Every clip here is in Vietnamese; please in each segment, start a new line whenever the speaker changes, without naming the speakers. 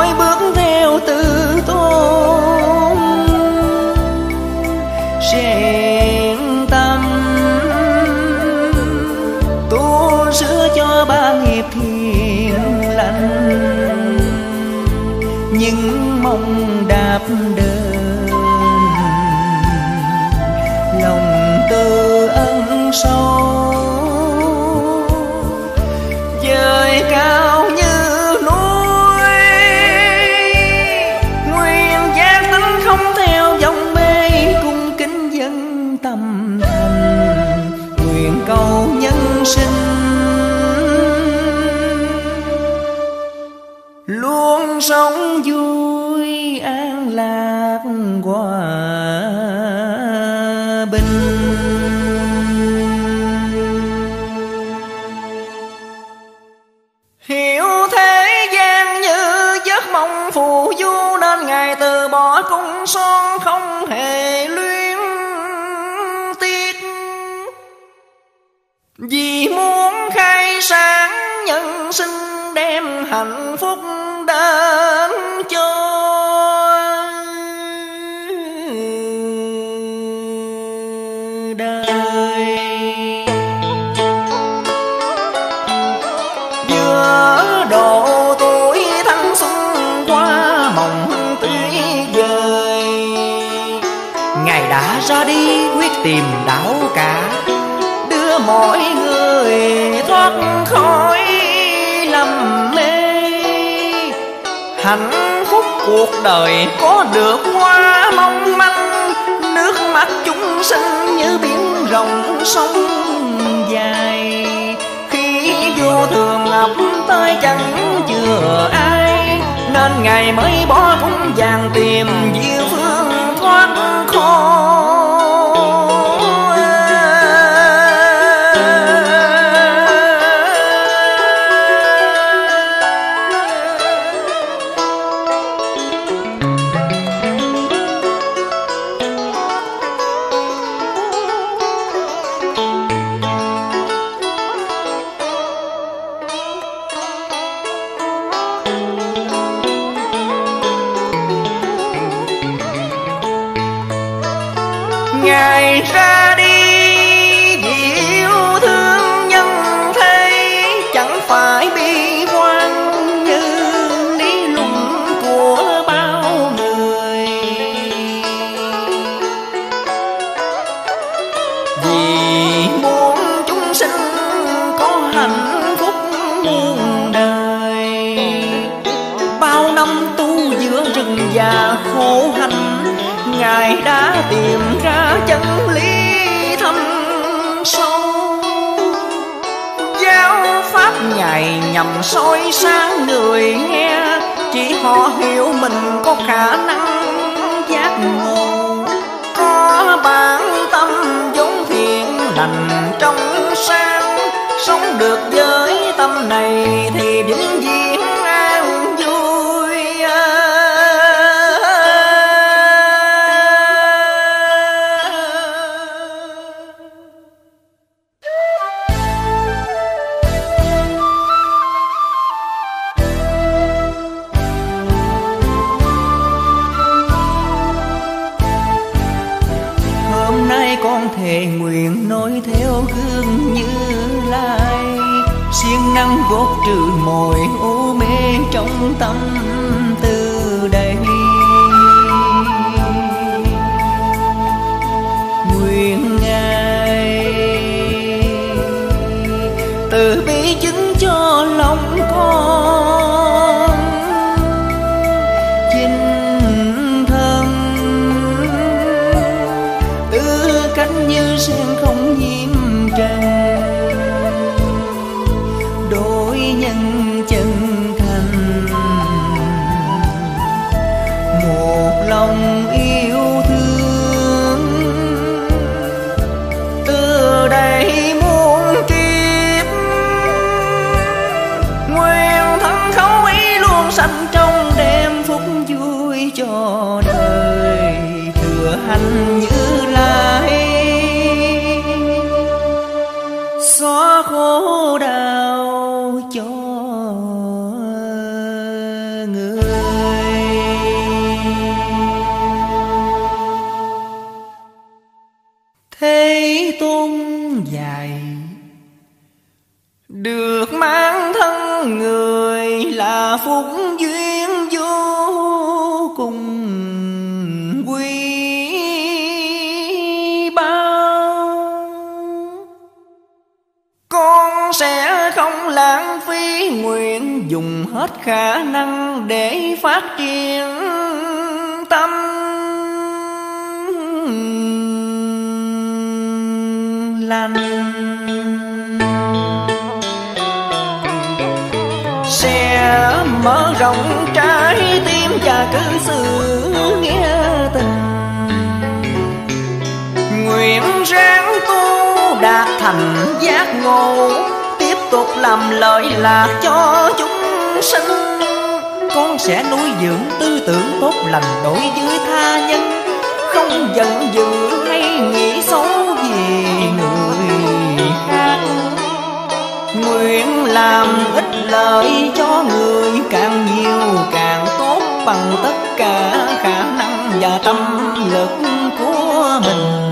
tôi bước theo từ tôn, rèn tâm tu sửa cho ba nghiệp thiện lành, những mong đạp đơn lòng từ ân sâu, dời cao như núi, nguyện giác tánh không theo dòng mê, cung kính dân tâm thành, nguyện cầu nhân sinh luôn sống vui an lạc hòa bình. Hiểu thế gian như giấc mộng phù du, nên Ngài từ bỏ cung son không hề luyến tiếc, vì muốn khai sáng nhân sinh đem hạnh phúc đến cho đời. Giữa độ tuổi thanh xuân qua mộng tuyệt vời, Ngài đã ra đi quyết tìm đạo cả, đưa mọi người thoát khỏi lầm mê. Hạnh phúc cuộc đời có được hoa mong manh, nước mắt chúng sinh như biển rộng sông dài, khi vô thường ngập tới chẳng chừa ai, nên Ngài mới bỏ cung vàng tìm diệu phương thoát khổ. Ngài ra đi vì yêu thương nhân thế, chẳng phải bi quan như lý luận của bao người, vì muốn chúng sinh có hạnh phúc muôn đời. Bao năm tu giữa rừng già khổ hạnh, Ngài đã tìm ra chân lý thâm sâu, giáo pháp Ngài nhằm soi sáng người nghe, chỉ họ hiểu mình có khả năng giác ngộ, có bản tâm vốn thiện lành trong sáng, sống được với tâm này thì vĩnh viễn an vui. Con thề nguyện nói theo gương Như Lai, siêng năng gột trừ mọi ô mê trong tâm từ đây. Nguyện Ngài từ bi chứng cho lòng con, như sen không nhiễm trần, đối nhân chân thành, một lòng yêu thương. Từ đây muôn kiếp nguyện thân khẩu ý luôn sanh trong, đem phúc vui cho đời, thừa hành Như Lai, xóa khổ đau cho người. dài. Được mang thân người là phúc duyên vô cùng quý báu. Con sẽ không lãng phí, nguyện dùng hết khả năng để phát triển tâm lành. Sẽ mở rộng trái tim và cư xử nghĩa tình. Nguyện ráng tu đạt thành giác ngộ, tiếp tục làm lợi lạc cho chúng sinh. Con sẽ nuôi dưỡng tư tưởng tốt lành đối với tha nhân, không giận dữ hay nghĩ xấu về người khác. Nguyện làm ích lợi cho người càng nhiều càng tốt, bằng tất cả khả năng và tâm lực của mình.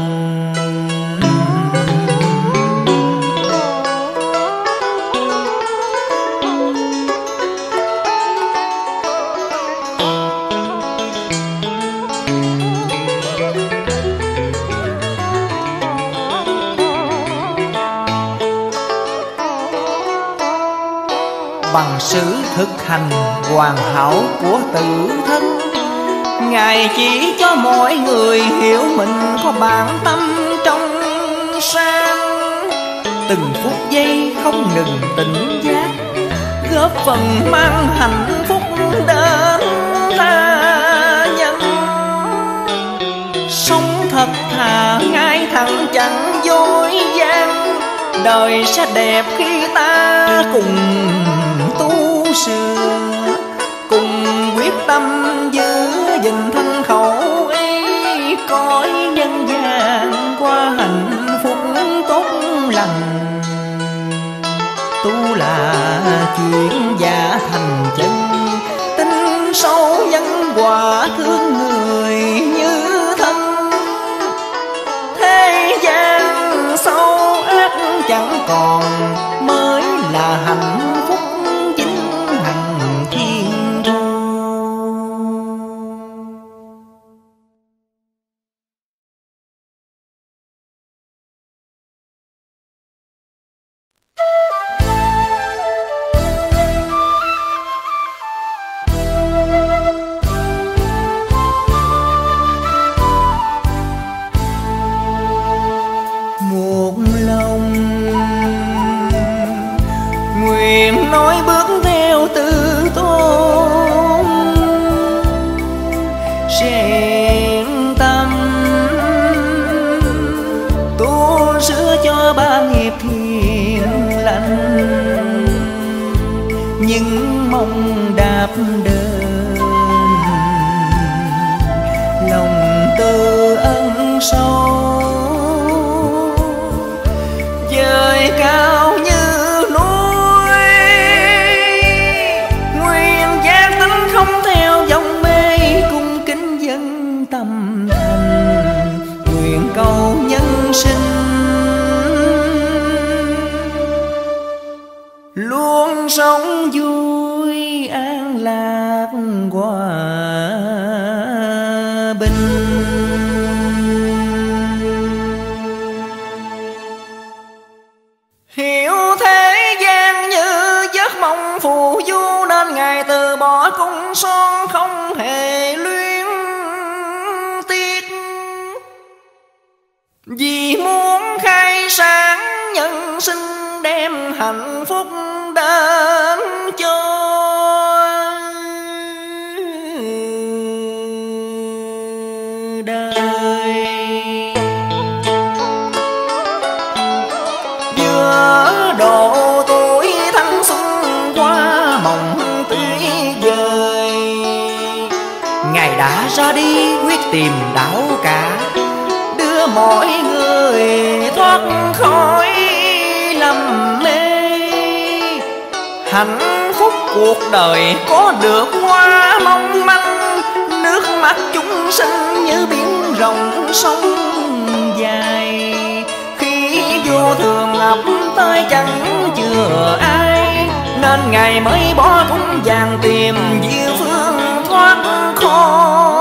Bằng sự thực hành hoàn hảo của tự thân, Ngài chỉ cho mọi người hiểu mình có bản tâm trong sáng. Từng phút giây không ngừng tỉnh giác, góp phần mang hạnh phúc đến tha nhân. Sống thật thà ngay thẳng chẳng dối gian, đời sẽ đẹp khi ta cùng tu sửa, cùng quyết tâm giữ gìn thân khẩu ý, cõi nhân gian qua hạnh phúc tốt lành. Tu là chuyện giả thành chân, tin sâu nhân quả thương người như thân. Thế gian sâu ác chẳng còn, mới là hạnh phúc chính hằng thiên thu. Một lòng nguyện nói bước theo tự tôn, rèn tâm tu sửa cho ba nghiệp thiện lành. Nhưng mong đạp đơn lòng tư ân sâu, trời cao như núi. Nguyện giác tánh không theo dòng mê, cung kính dân tâm thành. Nguyện cầu nhân sinh luôn sống vui an lạc hòa bình. Hiểu thế gian như giấc mộng phù du, nên Ngài từ bỏ cung son không hề luyến tiếc. Vì muốn khai sáng nhân sinh, đem hạnh phúc đến cho đời. Giữa độ tuổi thanh xuân qua mộng tuyệt vời, Ngài đã ra đi quyết tìm đạo cả, đưa mọi người thoát khỏi lầm mê. Hạnh phúc cuộc đời có được hoa mong manh, nước mắt chúng sinh như biển rộng sông dài. Khi vô yêu thương ập tới chẳng chừa ai, nên Ngài mới bỏ cung vàng tìm diệu phương thoát khó.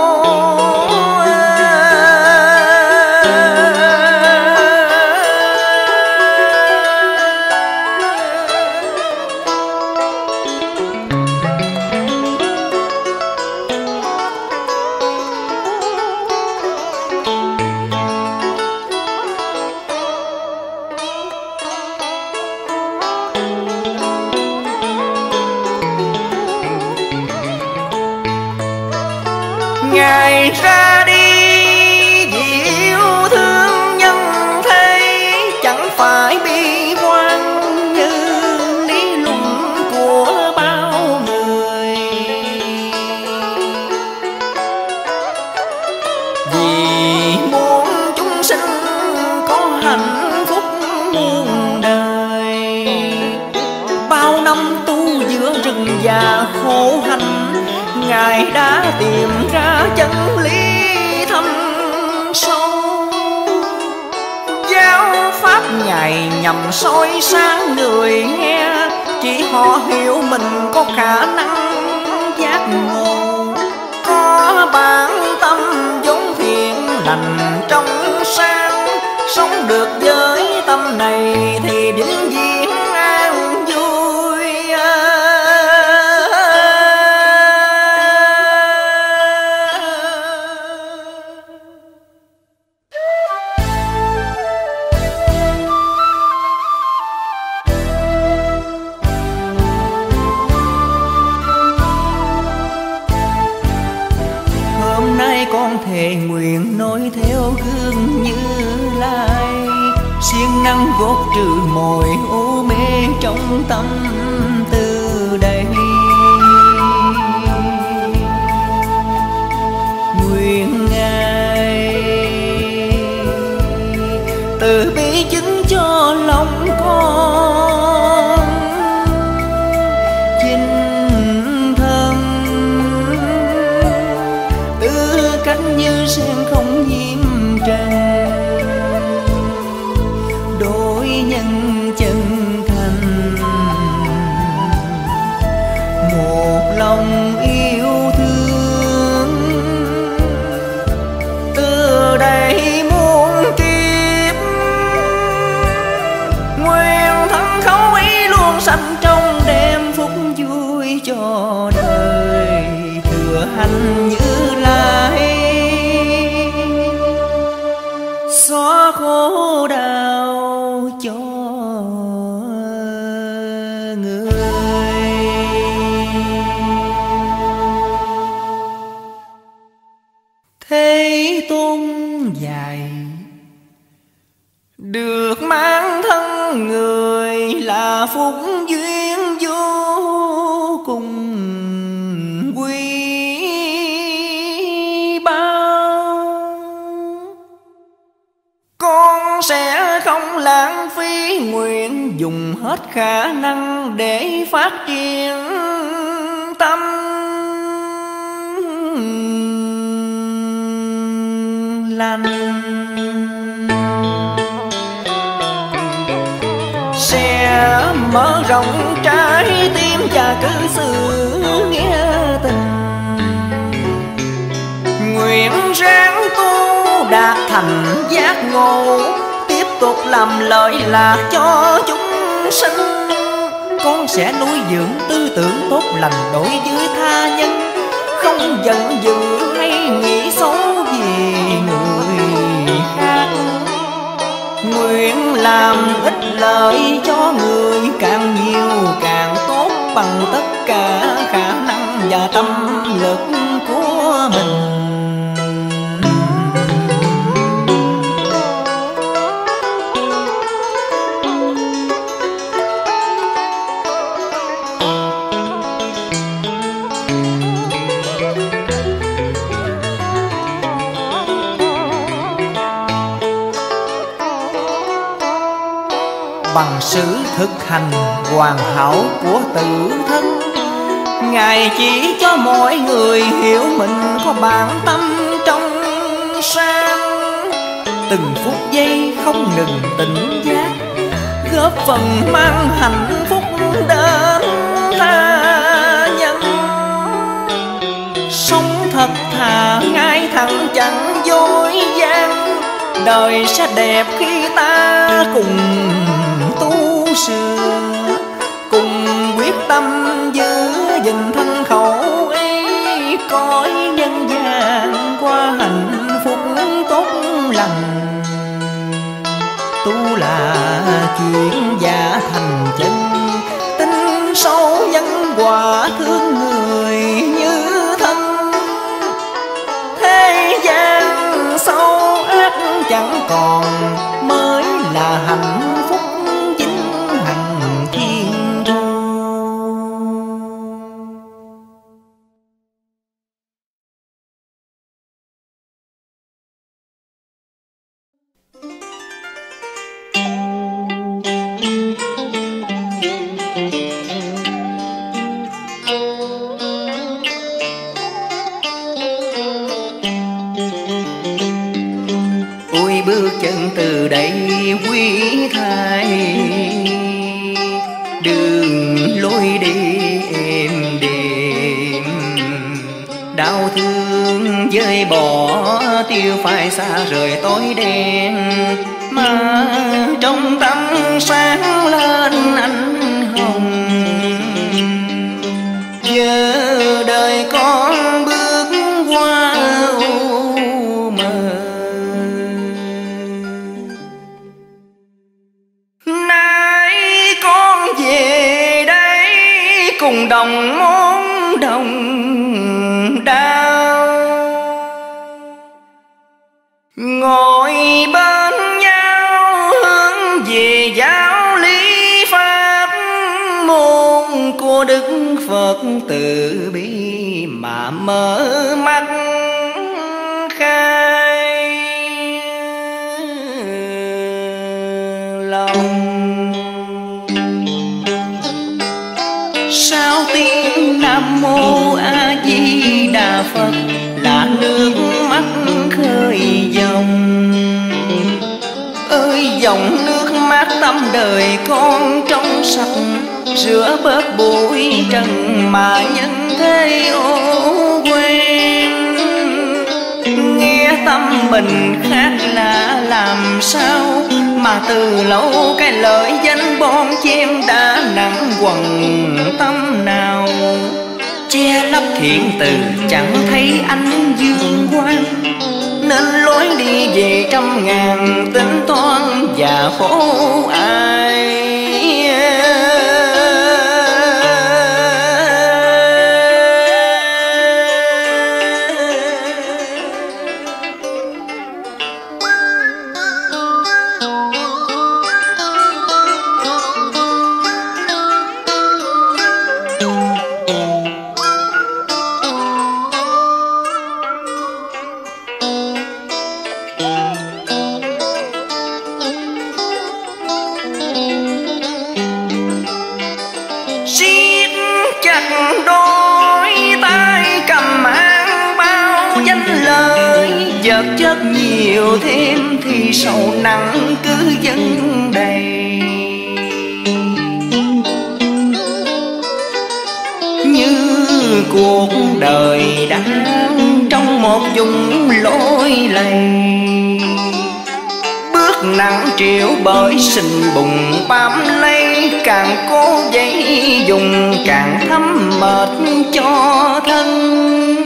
Ngài ra đi vì yêu thương nhân thế, chẳng phải bi quan như lý luận của bao người. Vì muốn chúng sinh có hạnh phúc muôn đời, bao năm tu giữa rừng già khổ hạnh, Ngài đã tìm ra chân lý thâm sâu. Giáo pháp Ngài nhằm soi sáng người nghe, chỉ họ hiểu mình có khả năng giác ngộ, có bản tâm vốn thiện lành trong sáng, sống được với tâm này thì vĩnh viễn an vui. Con thề nguyện nói theo gương Như Lai, siêng năng gột trừ mọi ô mê trong tâm từ đây. Nguyện Ngài từ bi chứng cho lòng con, như sen không nhiễm trần, đối nhân chân thành, một lòng yêu thương. Từ đây muôn kiếp nguyện thân khẩu ý luôn sanh trong đêm phúc vui cho đời. Thừa hành Như Lai xóa khổ đau cho người. Thế Tôn dạy được mang thân người là phúc duyên vô cùng quý bao. Con sẽ không lãng phí, nguyện dùng hết khả năng để phát triển tâm lành. Sẽ mở rộng trái tim và cư xử nghĩa tình, nguyện ráng tu đạt thành giác ngộ, tiếp tục làm lợi lạc cho chúng sinh. Con sẽ nuôi dưỡng tư tưởng tốt lành đối với tha nhân, không giận dữ hay nghĩ xấu về người khác. Nguyện làm ích lợi cho người càng nhiều càng tốt, bằng tất cả khả năng và tâm lực của mình. Bằng sự thực hành hoàn hảo của tự thân, Ngài chỉ cho mọi người hiểu mình có bản tâm trong sáng, từng phút giây không ngừng tỉnh giác, góp phần mang hạnh phúc đến tha nhân. Sống thật thà ngay thẳng chẳng dối gian, đời sẽ đẹp khi ta cùng tu sửa, cùng quyết tâm giữ gìn thân khẩu ý, cõi nhân gian qua hạnh phúc tốt lành. Tu là chuyện giả thành chân, tin sâu nhân quả thương người như thân. Thế gian sâu ác chẳng còn, mới là hạnh phúc vĩnh hằng thiên thu. Bước chân từ đây quý thai, đường lối đi êm đềm, đau thương dơi bỏ tiêu phai xa rời tối đen, mà trong tâm sáng lên ánh hồng. Giờ đời con bước qua u mờ, cùng đồng món đồng đau, ngồi bên nhau hướng về giáo lý pháp môn của Đức Phật từ bi mà mở mắt khai lòng. Sao tiếng Nam Mô A Di Đà Phật là nước mắt khơi dòng. Ơi dòng nước mát tâm đời con trong sạch, rửa bớt bụi trần mà nhân thế ô quên. Nghe tâm mình khác lạ làm sao, mà từ lâu cái lợi danh bon chen đã nặng quần tâm nào. Che lấp thiện từ chẳng thấy ánh dương quang, nên lối đi về trăm ngàn tính toán và khổ ai. Vật chất nhiều thêm thì sầu nặng cứ dâng đầy. Như cuộc đời đang trong một vùng lối lầy, bước nặng triệu bởi sình bùng bám lấy, càng cố dây dùng càng thấm mệt cho thân.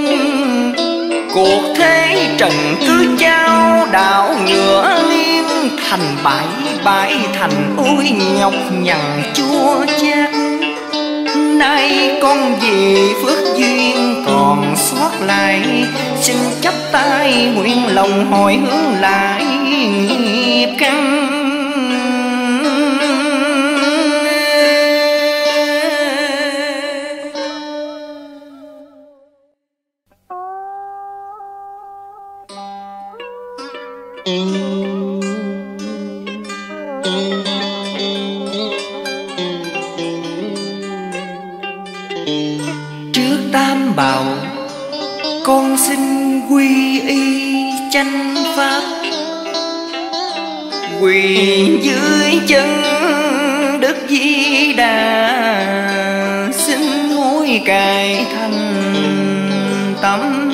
Cuộc thế trần cứ trao đảo ngựa nghiêng, thành bãi bãi thành ôi nhọc nhằn chua chát. Nay con vì phước duyên còn sót lại, xin chắp tay nguyện lòng hồi hướng lại nghiệp căn. Trước tam bảo con xin quy y chánh pháp, quỳ dưới chân Đức Di Đà, xin hối cải thành tâm.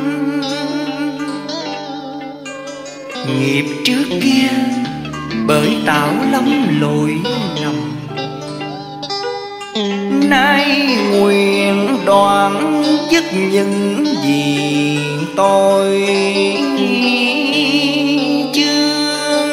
Nghiệp trước kia bởi tạo lắm lỗi lầm, nay nguyện đoạn dứt những gì tôi chướng.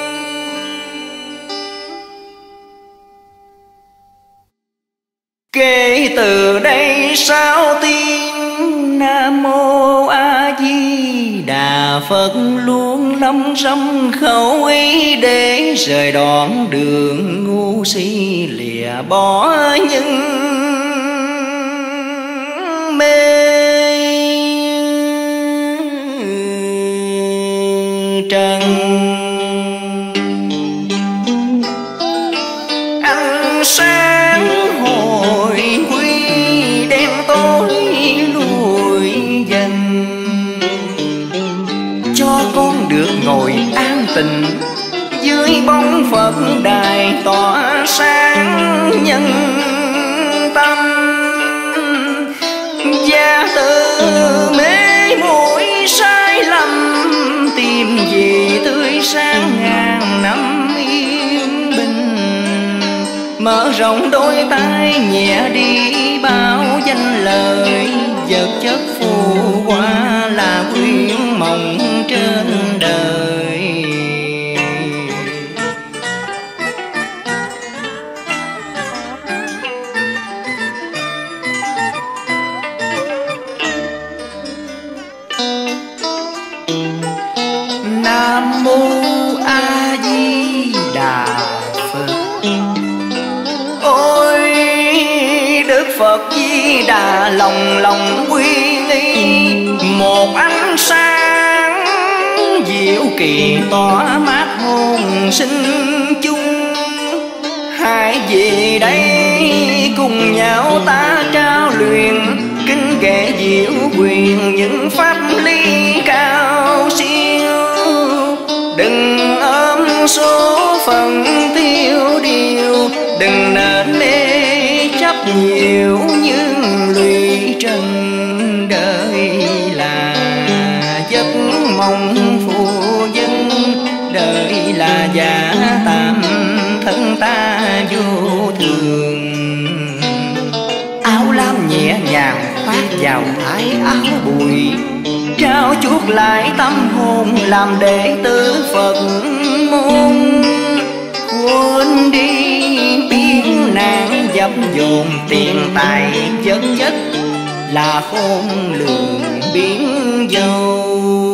Kể từ đây sau tiếng Nam Mô A Di Đà Phật luôn năm trăm khẩu ý, để rời đoạn đường ngu si lìa bỏ những mê trần. Ánh sáng hồi quy đen tối lùi dần, cho con được ngồi an tịnh dưới bóng Phật đài tỏa sáng nhân tâm. Gia từ mê muội sai lầm, tìm về tươi sáng ngàn năm yên bình. Mở rộng đôi tay nhẹ đi bao danh lời, vật chất phù hoa là quyến mộng trên đời. Nam Mô A Di Đà Phật. Ôi Đức Phật Di Đà lòng lòng quy nghi, một ánh sáng diệu kỳ tỏa mát hồn sinh chung. Hãy về đây cùng nhau ta trao luyện, kinh kệ diệu quyền những pháp lý cao siêu. Đừng ôm số phận tiêu điều, đừng nên mê chấp nhiều nhưng lụy trần. Đời là giấc mộng phù dân, đời là giả tạm thân ta vô thường. Áo lam nhẹ nhàng khoác vào ái áo bụi, trao chuốt lại tâm hồn làm đệ tử Phật môn. Quên đi biến nạn dập dồn, tiền tài vật chất là khôn lường biến dâu.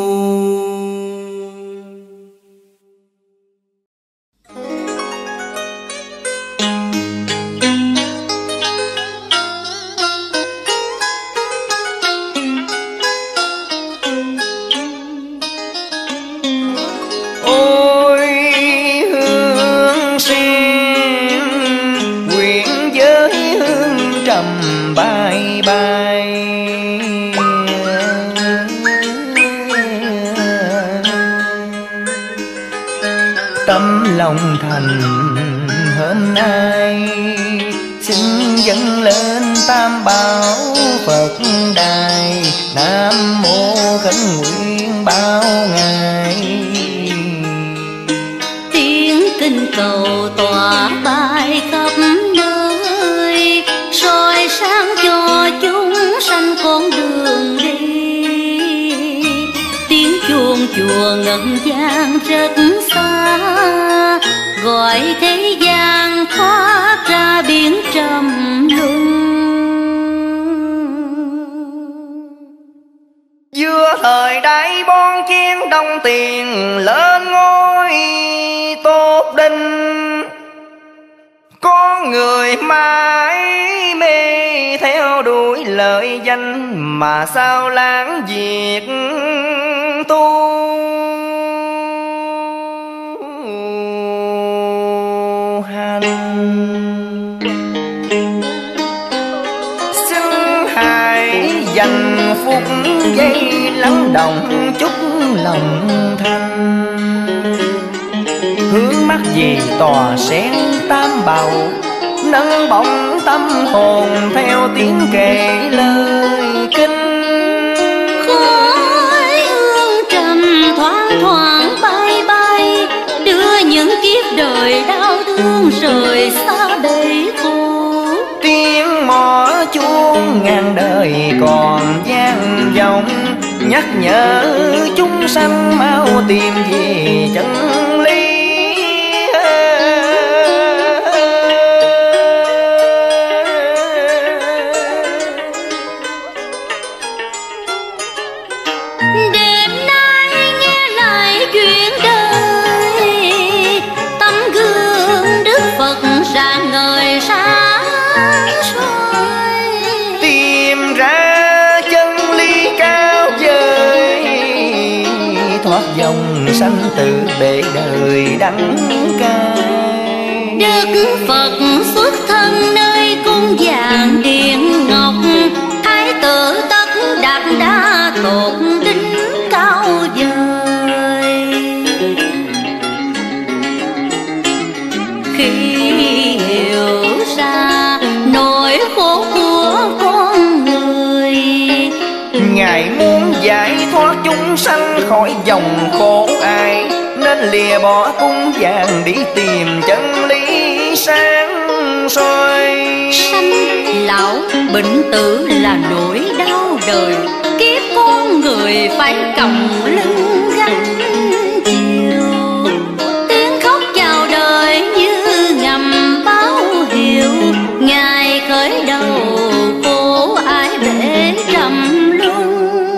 Tâm lòng thành hôm nay xin dâng lên tam bảo Phật đài. Nam mô khấn nguyện bao ngày,
tiếng kinh cầu tỏa bài khắp nơi, soi sáng cho chúng sanh con đường đi. Tiếng chuông chùa ngân vang rất xa, gọi thế gian thoát ra biển trầm luân.
Giữa thời đại bon chen đồng tiền lên ngôi tốt đinh, con người mãi mê theo đuổi lợi danh, mà sao lãng việc tu hành. Xin hãy dành phút giây lắng động chút lòng thanh, mắc gì tòa sen tam bảo, nâng bóng tâm hồn theo tiếng kể lời kinh.
Khói hương trầm thoáng thoảng bay bay, đưa những kiếp đời đau thương rời xa bể khổ.
Tiếng mõ chuông ngàn đời còn vang vọng, nhắc nhở chúng sanh mau tìm về chân lý.
Đêm nay nghe lại chuyện đời, tấm gương Đức Phật rạng ngời sáng soi,
Tìm ra chân lý cao vời, thoát dòng sanh tử bể đời đắng cay.
Đức Phật xuất thân nơi cung vàng điện ngọc, thái tử tất đạt đa tột đỉnh cao vời. Khi hiểu ra nỗi khổ của con người,
Ngài muốn giải thoát chúng sanh khỏi dòng khổ ai, nên lìa bỏ cung vàng đi tìm chân lý sáng soi.
sanh lão bệnh tử là nỗi đau đời, kiếp con người phải còng lưng gánh chịu. Tiếng khóc chào đời như ngầm báo hiệu, Ngài khởi đầu khổ ai bể trầm luân.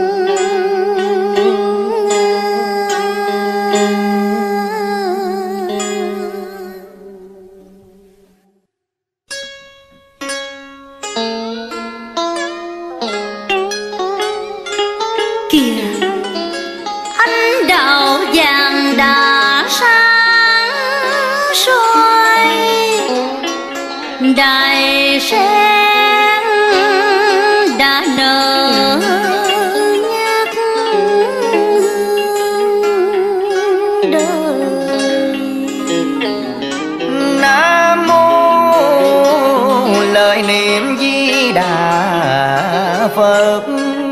Kìa ánh đạo vàng đã sáng soi, đài sen đã nở nhát hương đời.
Nam mô lời niệm Di Đà Phật,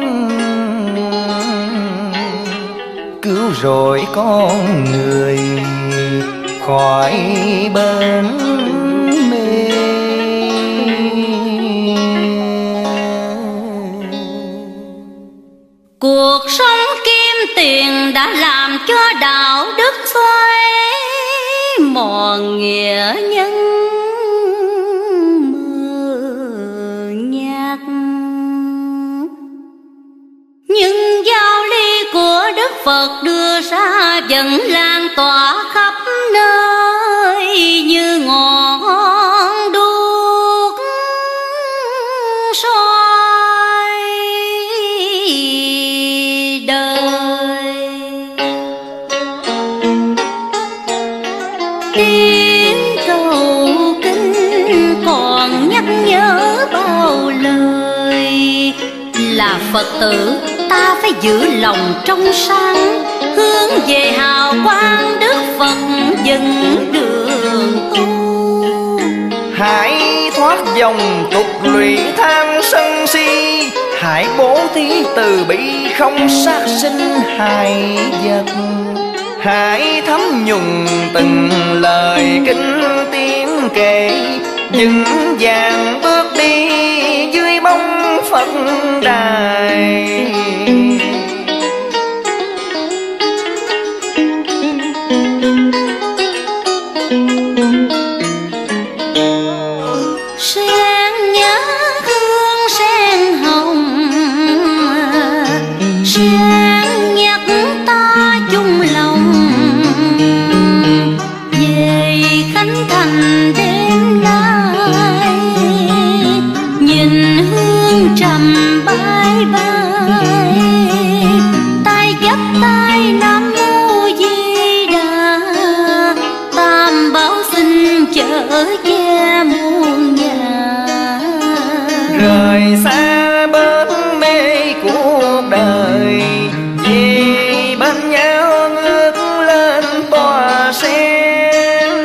cứu rỗi con người khỏi bên mê.
Cuộc sống kim tiền đã làm cho đạo đức xoay mòn nghĩa nhân mờ nhạt. Nhưng giáo lý của Đức Phật đưa ra vẫn lan tỏa khắp nơi như ngọn đuốc soi đời. Tiếng cầu kinh còn nhắc nhớ bao lời, là Phật tử ta phải giữ lòng trong sáng, hướng về hào quang Đức Phật dẫn đường tu.
Hãy thoát dòng tục lụy tham sân si, hãy bố thí từ bi không sát sinh hại vật. Hãy thấm nhuần từng lời kinh tiếng kể, vững vàng bước đi dưới bóng Phật đài.
Sen nhớ hương sen hồng, sen nhắc ta chung lòng về khánh thành đêm nay. Nhìn hương trầm bay bay, tay gấp tay Nam Mô Di Đà, tam bảo xin chở che muôn nhà.
Rời xa bên mê cuộc đời, về bên nhau ngước lên tòa sen.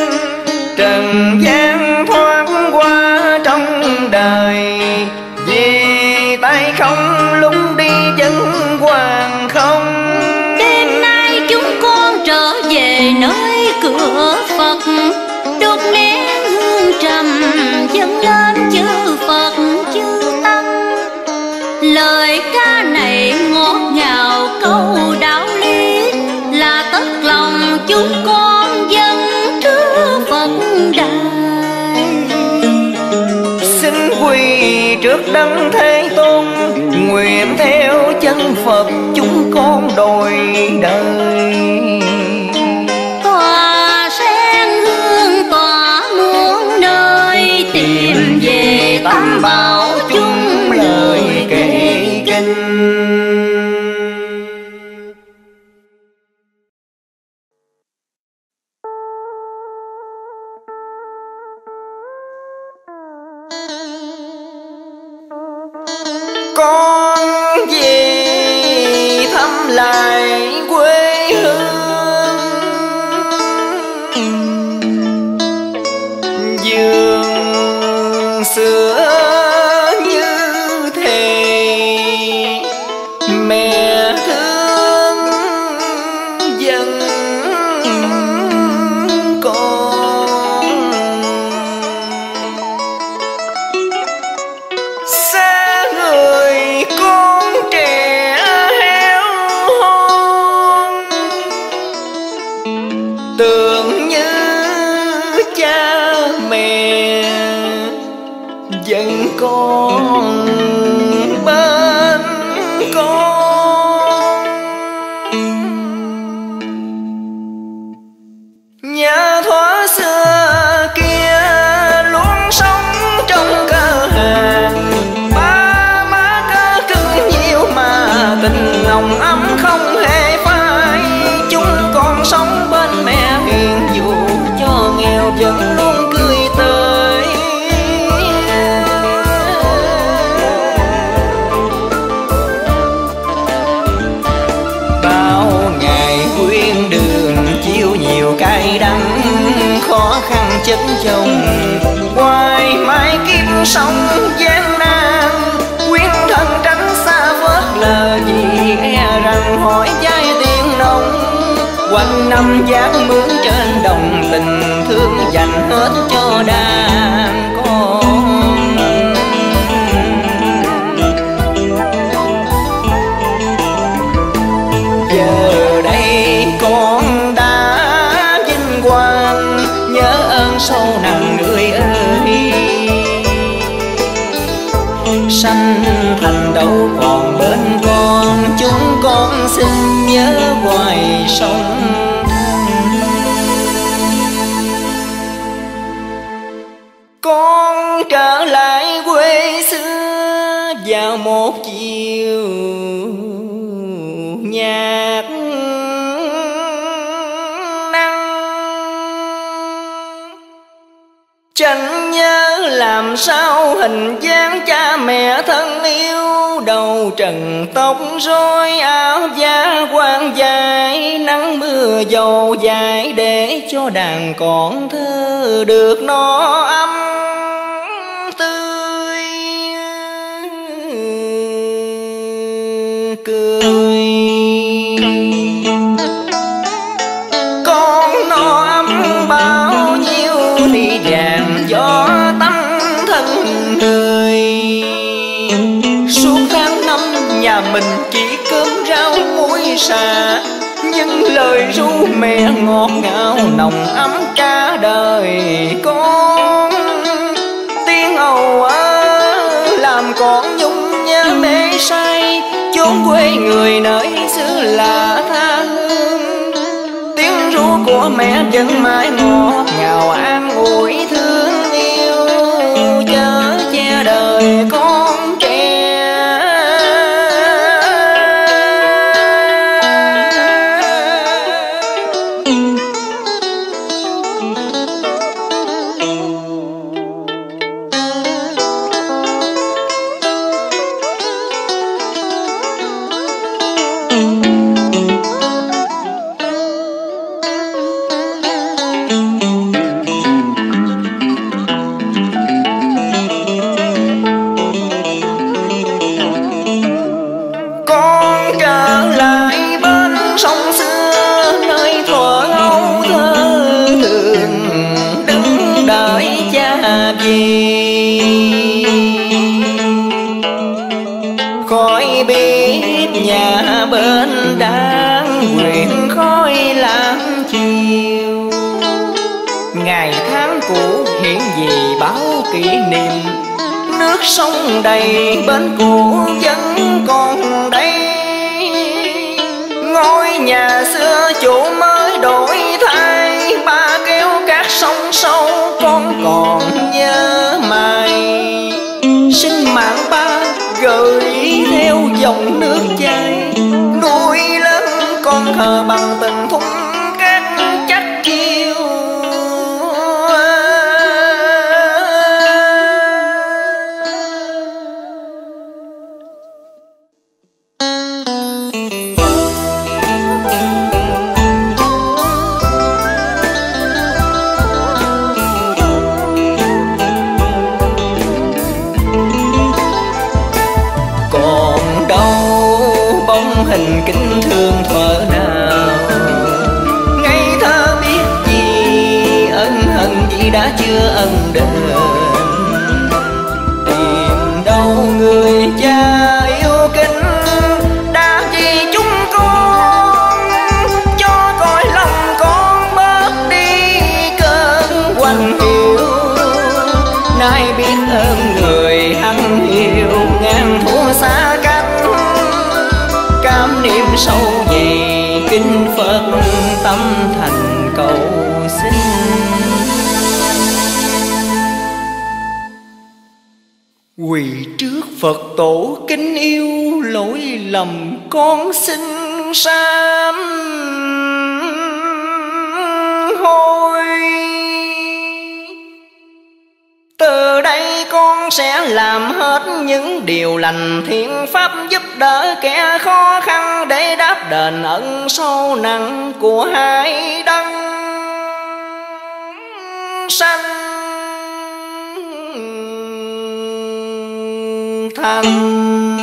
tay không, lung đi chân hoàng không.
Đêm nay chúng con trở về nơi cửa Phật, đốt nén hương trầm dâng lên chư Phật chư Tăng. Lời ca này ngọt ngào câu đạo lý, là tất lòng chúng con dâng trước Phật đài.
Xin quỳ trước đấng Thế Tôn, nguyện theo chân Phật chúng con đòi đời.
Tòa sen hương tỏa muôn nơi, tìm về tam bảo chung lời kể kinh.
Con về thăm lại quê hương, vườn xưa như thề, mẹ thương dân con. Xa người con trẻ héo hon, tưởng như cha mẹ vẫn còn bên con. Nhà thuở xưa kia luôn sống trong cơ hàng, ba má cơ cưng nhiều mà tình nồng ấm không hề phai. Chúng con sống bên mẹ hiền, dù cho nghèo vẫn luôn cười tới. Bao ngày quyến đường chiêu nhiều cay đắng, khó khăn chất chồng hoài mãi kiếp sống gian nan. Quyến thân tránh xa phớt lờ, vì e rằng hỏi dai tiền nồng. Quanh năm dáng mướn trên đồng, tình thương dành hết cho đàn con. Giờ đây con đã vinh quang, nhớ ơn sâu nặng người ơi. Sanh thành đâu còn bên con, chúng con xin nhớ hoài sống con. Trở lại quê xưa vào một chiều nhạt nắng, chẳng nhớ làm sao hình dáng cha mẹ thân yêu. Đầu trần tóc rối, áo da quan dài, nắng mưa dầu dài để cho đàn con thơ được no ấm tươi cười. Con no ấm bao nhiêu thì vàng gió tắm thân người. Suốt tháng năm nhà mình chỉ cơm rau muối xà, nhưng lời ru mẹ ngọt ngào nồng ấm cả đời con. Tiếng ầu làm con nhung nhớ mê say, chốn quê người nơi xưa là tha hương. Tiếng ru của mẹ vẫn mãi ngọt ngào an ủi thương yêu, chở che đời con trẻ. biết nhà bên đang quyện khói làm chiều. Ngày tháng cũ hiện về báo kỷ niệm, nước sông đầy bên cũ vẫn còn đây. Ngôi nhà xưa chủ mới đổi thay, ba kéo các sông sâu con còn nhớ mãi. Sinh mạng ba gửi theo dòng nước chảy, nuôi lớn con thờ bằng từng thung cát chắc chiêu. Hình kính thương thuở nào ngây thơ biết gì, ân hận gì đã chưa ân đền. Tìm đâu người cha yêu kính, đã vì chúng con cho cõi lòng con bớt đi cơn quạnh hiu. Nay biết ơn người hằng hiu ngàn thua xa cách, cam niệm sâu dày kinh Phật tâm thành cầu xin. Quỳ trước Phật tổ kính yêu, lỗi lầm con xin sám hối. Từ đây con sẽ làm hết những điều lành thiện pháp, giúp đỡ kẻ khó khăn để đáp đền ân sâu nặng của hai đấng sanh thành.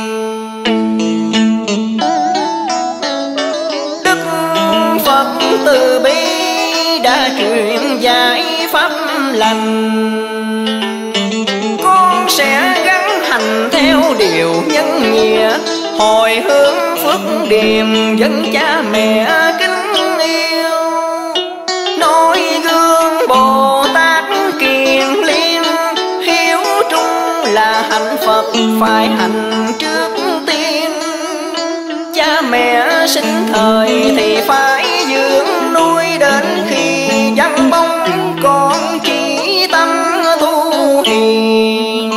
Đức Phật từ bi đã truyền dạy pháp lành, con sẽ gắn hành theo điều nhân nghĩa, hồi hướng phước điềm dân cha mẹ kính yêu. Noi gương Bồ Tát kiền liên, hiếu trung là hạnh Phật phải hành trước tiên. Cha mẹ sinh thời thì phải dưỡng nuôi, đến khi vắng bóng con chỉ tâm tu hiền.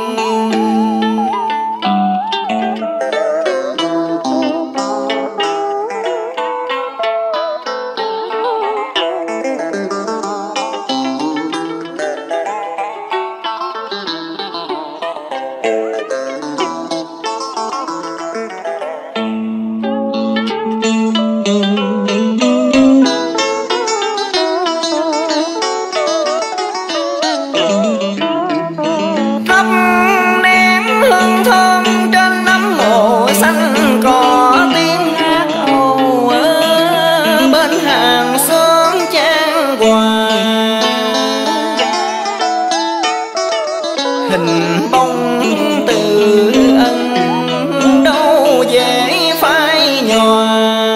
Hình bóng từ ân đâu dễ phai nhòa,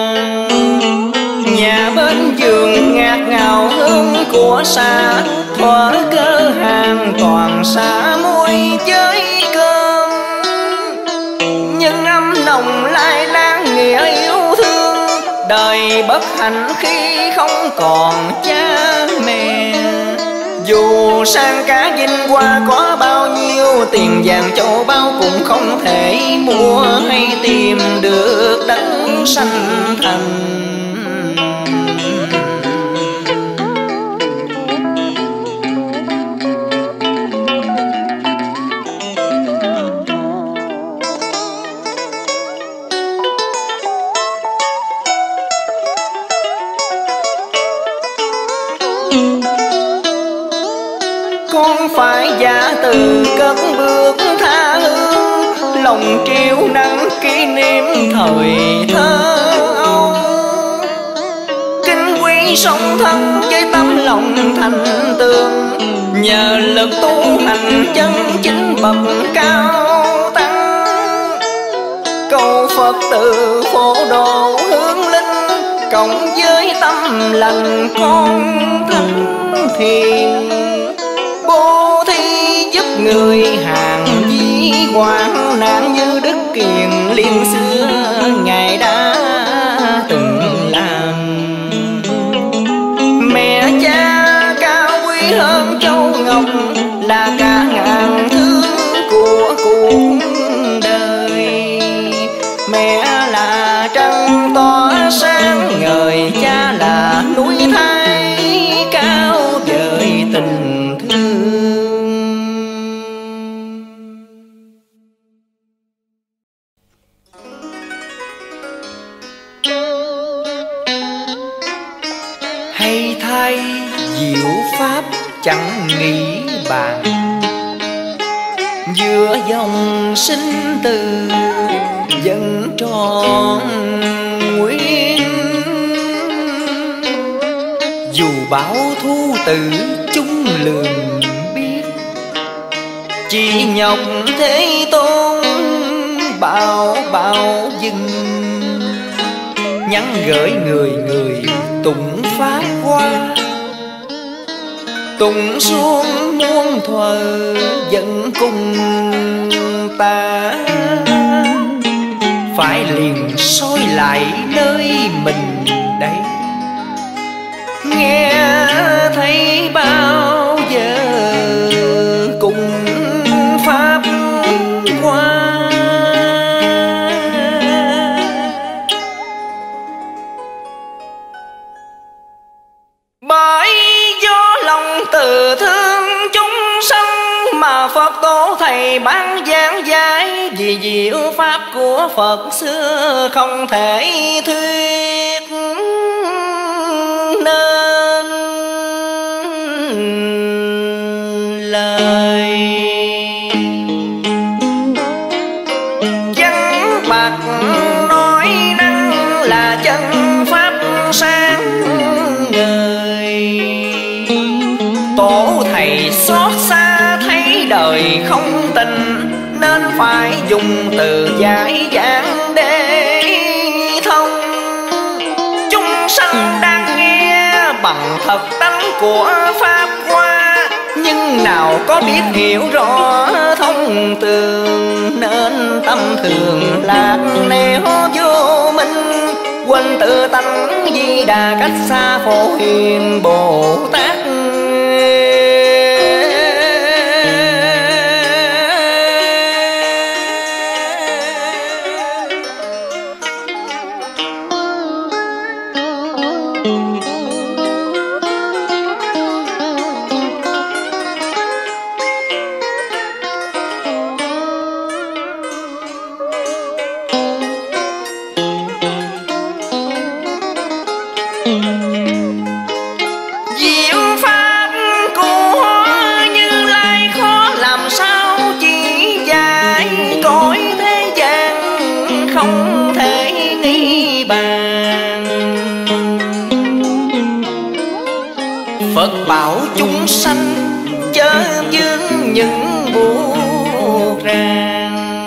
nhà bên giường ngạt ngào hương của xa, thuở cơ hàng toàn xa muối với cơm. Nhưng âm nồng lai lan nghĩa yêu thương, đời bất hạnh khi không còn cha mẹ. Dù sang cả vinh hoa có bao nhiêu, tiền vàng châu báu cũng không thể mua hay tìm được đấng sanh thành. Con phải giả từ cất bước tha hương, lòng triêu nắng kỷ niệm thời thơ ấu. Kính quý song thân với tấm lòng thành tường, nhờ lực tu hành chân chính bậc cao tăng. Cầu Phật từ phổ độ hướng linh, cộng với tâm lành con thánh thiền. Bố thí giúp người hàng di hoạn nạn, như Đức Kiền Liên xưa Ngài đã từng làm. Mẹ cha cao quý hơn châu ngọc, là cả ngàn thứ của cuộc đời. Mẹ là trăng tỏa sáng ngời, cha là núi Thái cao vời tình thương. Hay thay diệu pháp chẳng nghĩ bàn, giữa dòng sinh từ vẫn tròn nguyên. Dù bão thu tử chung lường biết, chỉ nhọc Thế Tôn bảo bảo dừng. Nhắn gửi người người tụng pháp qua, tụng xuống muôn thuở vẫn cùng ta. Phải liền soi lại nơi mình đây, nghe thấy bao giờ cùng pháp qua. Bởi do lòng từ thương chúng sanh mà Phật tổ thầy ban giảng giải, vì diệu pháp của Phật xưa không thể thuyết nên lời. Chân bạc nói năng là chân pháp sáng ngời, tổ thầy xót xa thấy đời không tình, nên phải dùng từ giải giảng để thông. Chúng sanh đang nghe bằng thật tánh của pháp qua, nhưng nào có biết hiểu rõ thông tường, nên tâm thường lạc nẻo vô minh. Quên tự tánh Di Đà cách xa Phổ Hiền Bồ Tát. Phật bảo chúng sanh chớ vướng những buộc ràng.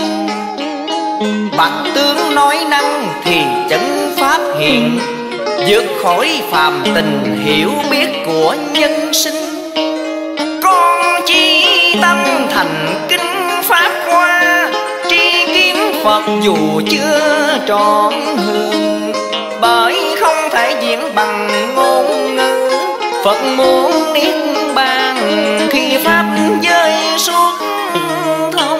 Bạch tướng nói năng thì chân pháp hiện, vượt khỏi phàm tình hiểu biết của nhân sinh. Con chi tâm thành kinh pháp qua, tri kiến Phật dù chưa trọn hương. Bởi không thể diễn bằng ngôn ngữ, Phật muốn niết bàn khi pháp giới suốt thông.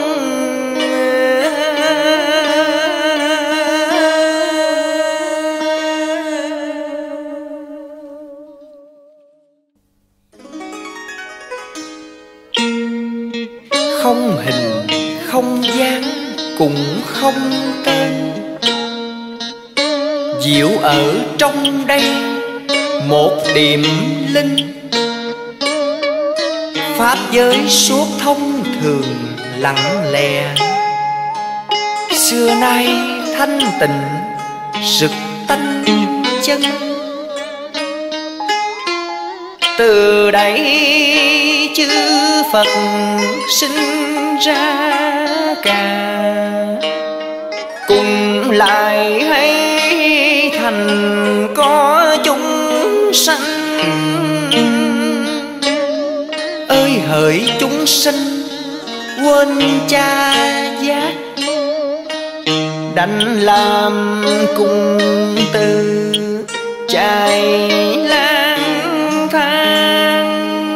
Không hình, không dáng, cũng không tên, diệu ở trong đây một điểm linh. Pháp giới suốt thông thường lặng lẽ, xưa nay thanh tịnh rực tánh chân. Từ đây chư Phật sinh ra cả, cùng lại hay thành có chúng sanh. Ơi hỡi chúng sinh quên cha giác, đành làm cùng từ chạy lang thang.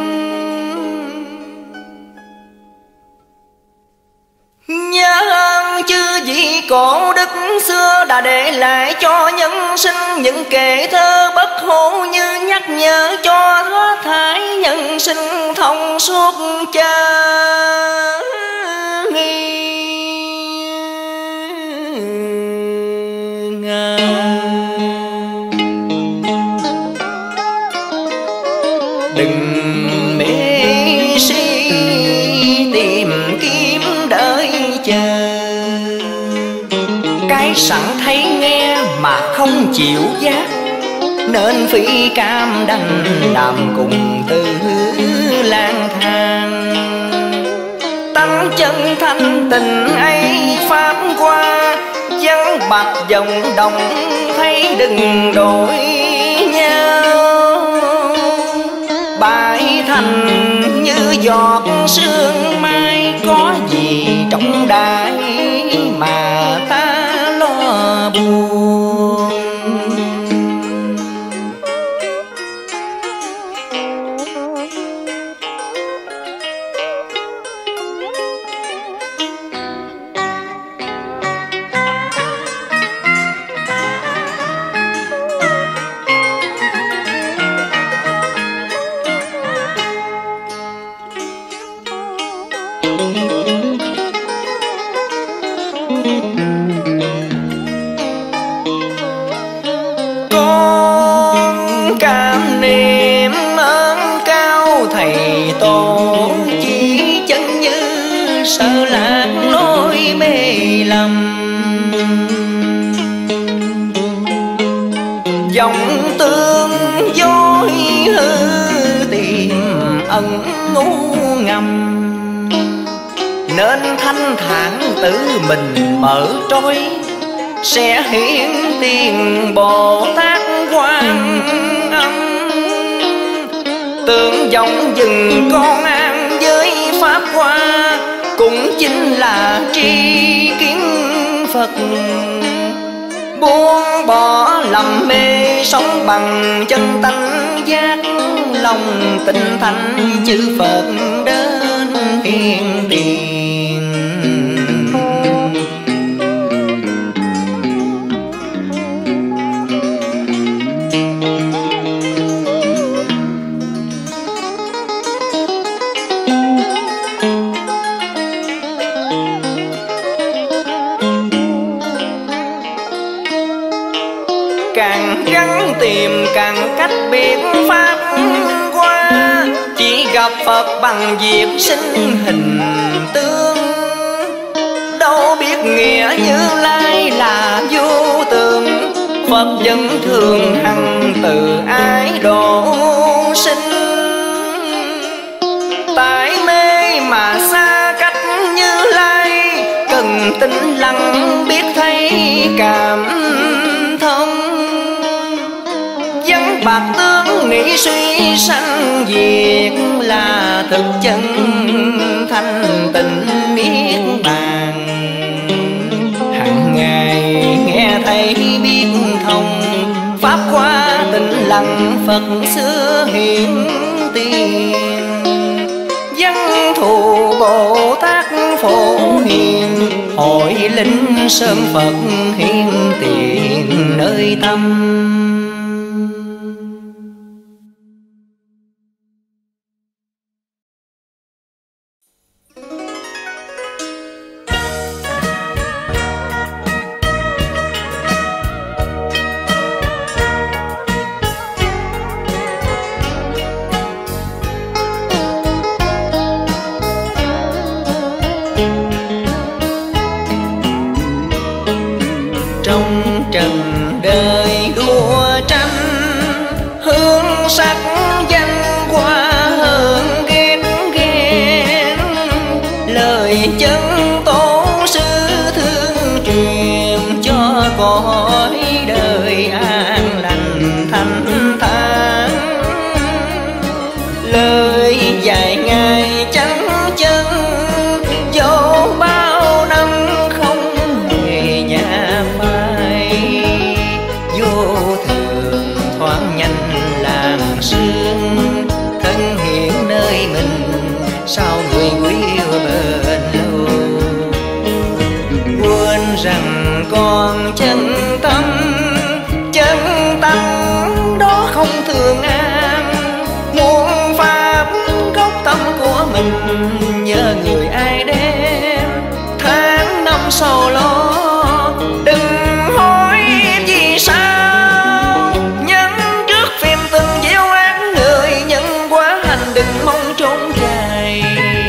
Nhớ ơn chư vị cổ đức xưa đã để lại cho nhân sinh những kệ thơ bất hủ, như nhắc nhở cho thoát thải nhân sinh thông suốt cha nghi. Đừng mê si tìm kiếm đợi chờ, cái sẵn thấy nghe mà không chịu giác, nên phi cam đành làm cùng từ lang thang. Tánh chân thanh tình ấy pháp qua, vắng bạc dòng đồng thấy đừng đổi nhau. Bãi thành như giọt sương mai, có gì trọng đại mà ta lo buồn. Con cảm niệm ơn cao thầy tổ, chỉ chân như sợ lạc lối mê lầm. Dòng tương dối hư tìm ẩn ngu ngầm, nên thanh thản tự mình mở trôi, sẽ hiện tiền Bồ Tát Quan Âm. Tượng dòng dừng con an với pháp hoa, cũng chính là tri kiến Phật. Buông bỏ lầm mê, sống bằng chân tánh giác, lòng tinh thanh chư Phật đến hiện tiền. Càng gắng tìm càng cách biệt pháp qua, chỉ gặp Phật bằng việc sinh hình tương. Đâu biết nghĩa Như Lai là vô tượng, Phật vẫn thường hằng từ ái độ sinh. Tại mê mà xa cách Như Lai, cần tĩnh lặng biết thấy cảm thông. Vắng bạc tướng nghĩ suy sanh diệt, là thực chân thanh tịnh niết bàn. Hằng ngày nghe thấy biết thông, pháp qua tịnh lặng Phật xưa hiện tiền. Văn thù Bồ Tát phổ hiền, hội linh sơn Phật hiện tiền nơi tâm. Trong trần đời đua tranh, hương sắc danh qua hơn ghét ghen. Lời chân tổ sư thương truyền cho cõi đời an lành thanh thản. Lời dài ngày trắng chân dẫu bao năm không hề nhạt phai, vô thường thoáng nhanh làng sương, thân hiện nơi mình sao người quý yêu bền lâu. Quên rằng còn chân tâm đó không thường an, muôn pháp gốc tâm của mình nhớ người ai đem tháng năm sau lo. Đừng hỏi vì sao nhân trước phim từng gieo ác, người nhân quá hành đừng mong trốn dài.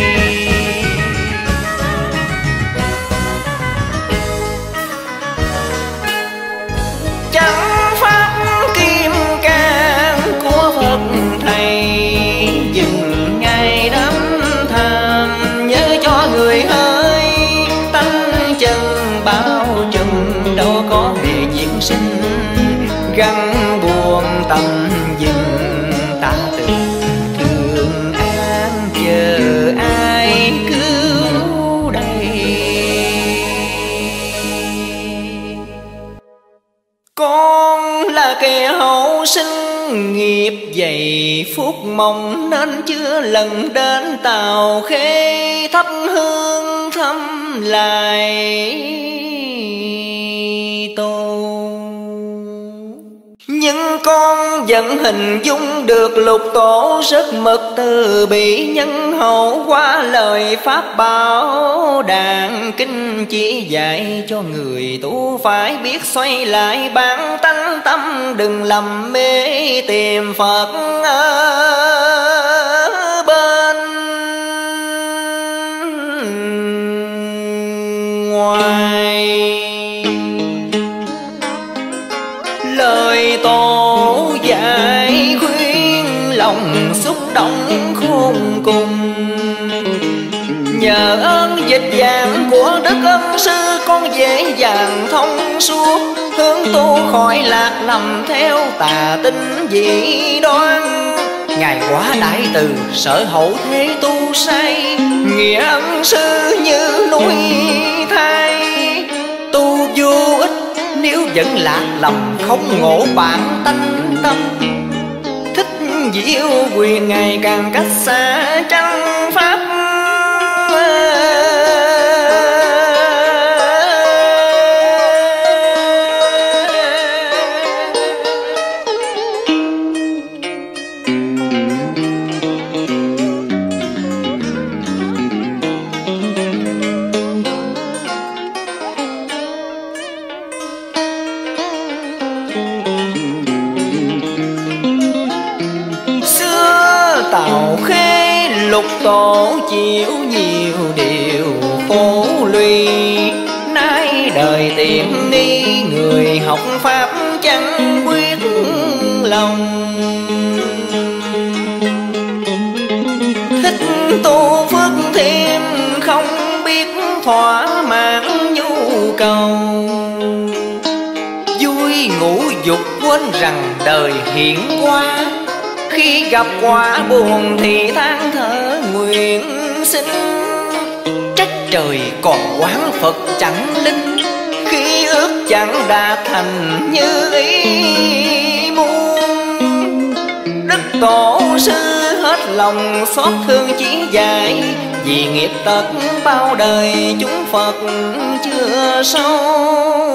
Chẳng pháp kim cang của Phật thầy dừng ngày đắm tham, nhớ cho người hơi tánh chân bao trùm đâu có hề diễn sinh, gắn buồn tâm dừng ta từng thương an chờ ai cứu đây. Con là kẻ hậu sinh nghiệp dày phúc mong, nên chưa lần đến Tàu Khê thắp hương thăm lại Tôn. Nhưng con vẫn hình dung được Lục Tổ rất mực từ bi nhân hậu, qua lời pháp bảo đàn kinh chỉ dạy cho người tu phải biết xoay lại bản tánh tâm, đừng lầm mê tìm Phật ở bên ngoài. Lời Tổ dạy khuyên lòng xúc động khôn cùng, nhờ ơn dịch giảng của Đức Ân Sư con dễ dàng thông suốt, hướng tu khỏi lạc lầm theo tà tính dị đoan. Ngài quá đại từ sở hậu thế tu say, nghĩa ân sư như núi thay. Tu vô ích nếu vẫn lạc lầm không ngộ bản tánh tâm, thích diệu quyền ngày càng cách xa trăng pháp. Tàu Khê Lục Tổ chịu nhiều điều khổ lụy, nay đời tiện nghi người học pháp chẳng quyết lòng. Thích tu phước thêm không biết thỏa mãn nhu cầu, vui ngủ dục quên rằng đời hiện qua. Khi gặp quả buồn thì than thở nguyện xin, trách trời còn quán Phật chẳng linh, khi ước chẳng đạt thành như ý muốn. Đức Tổ sư hết lòng xót thương chỉ dạy, vì nghiệp tật bao đời chúng Phật chưa sâu.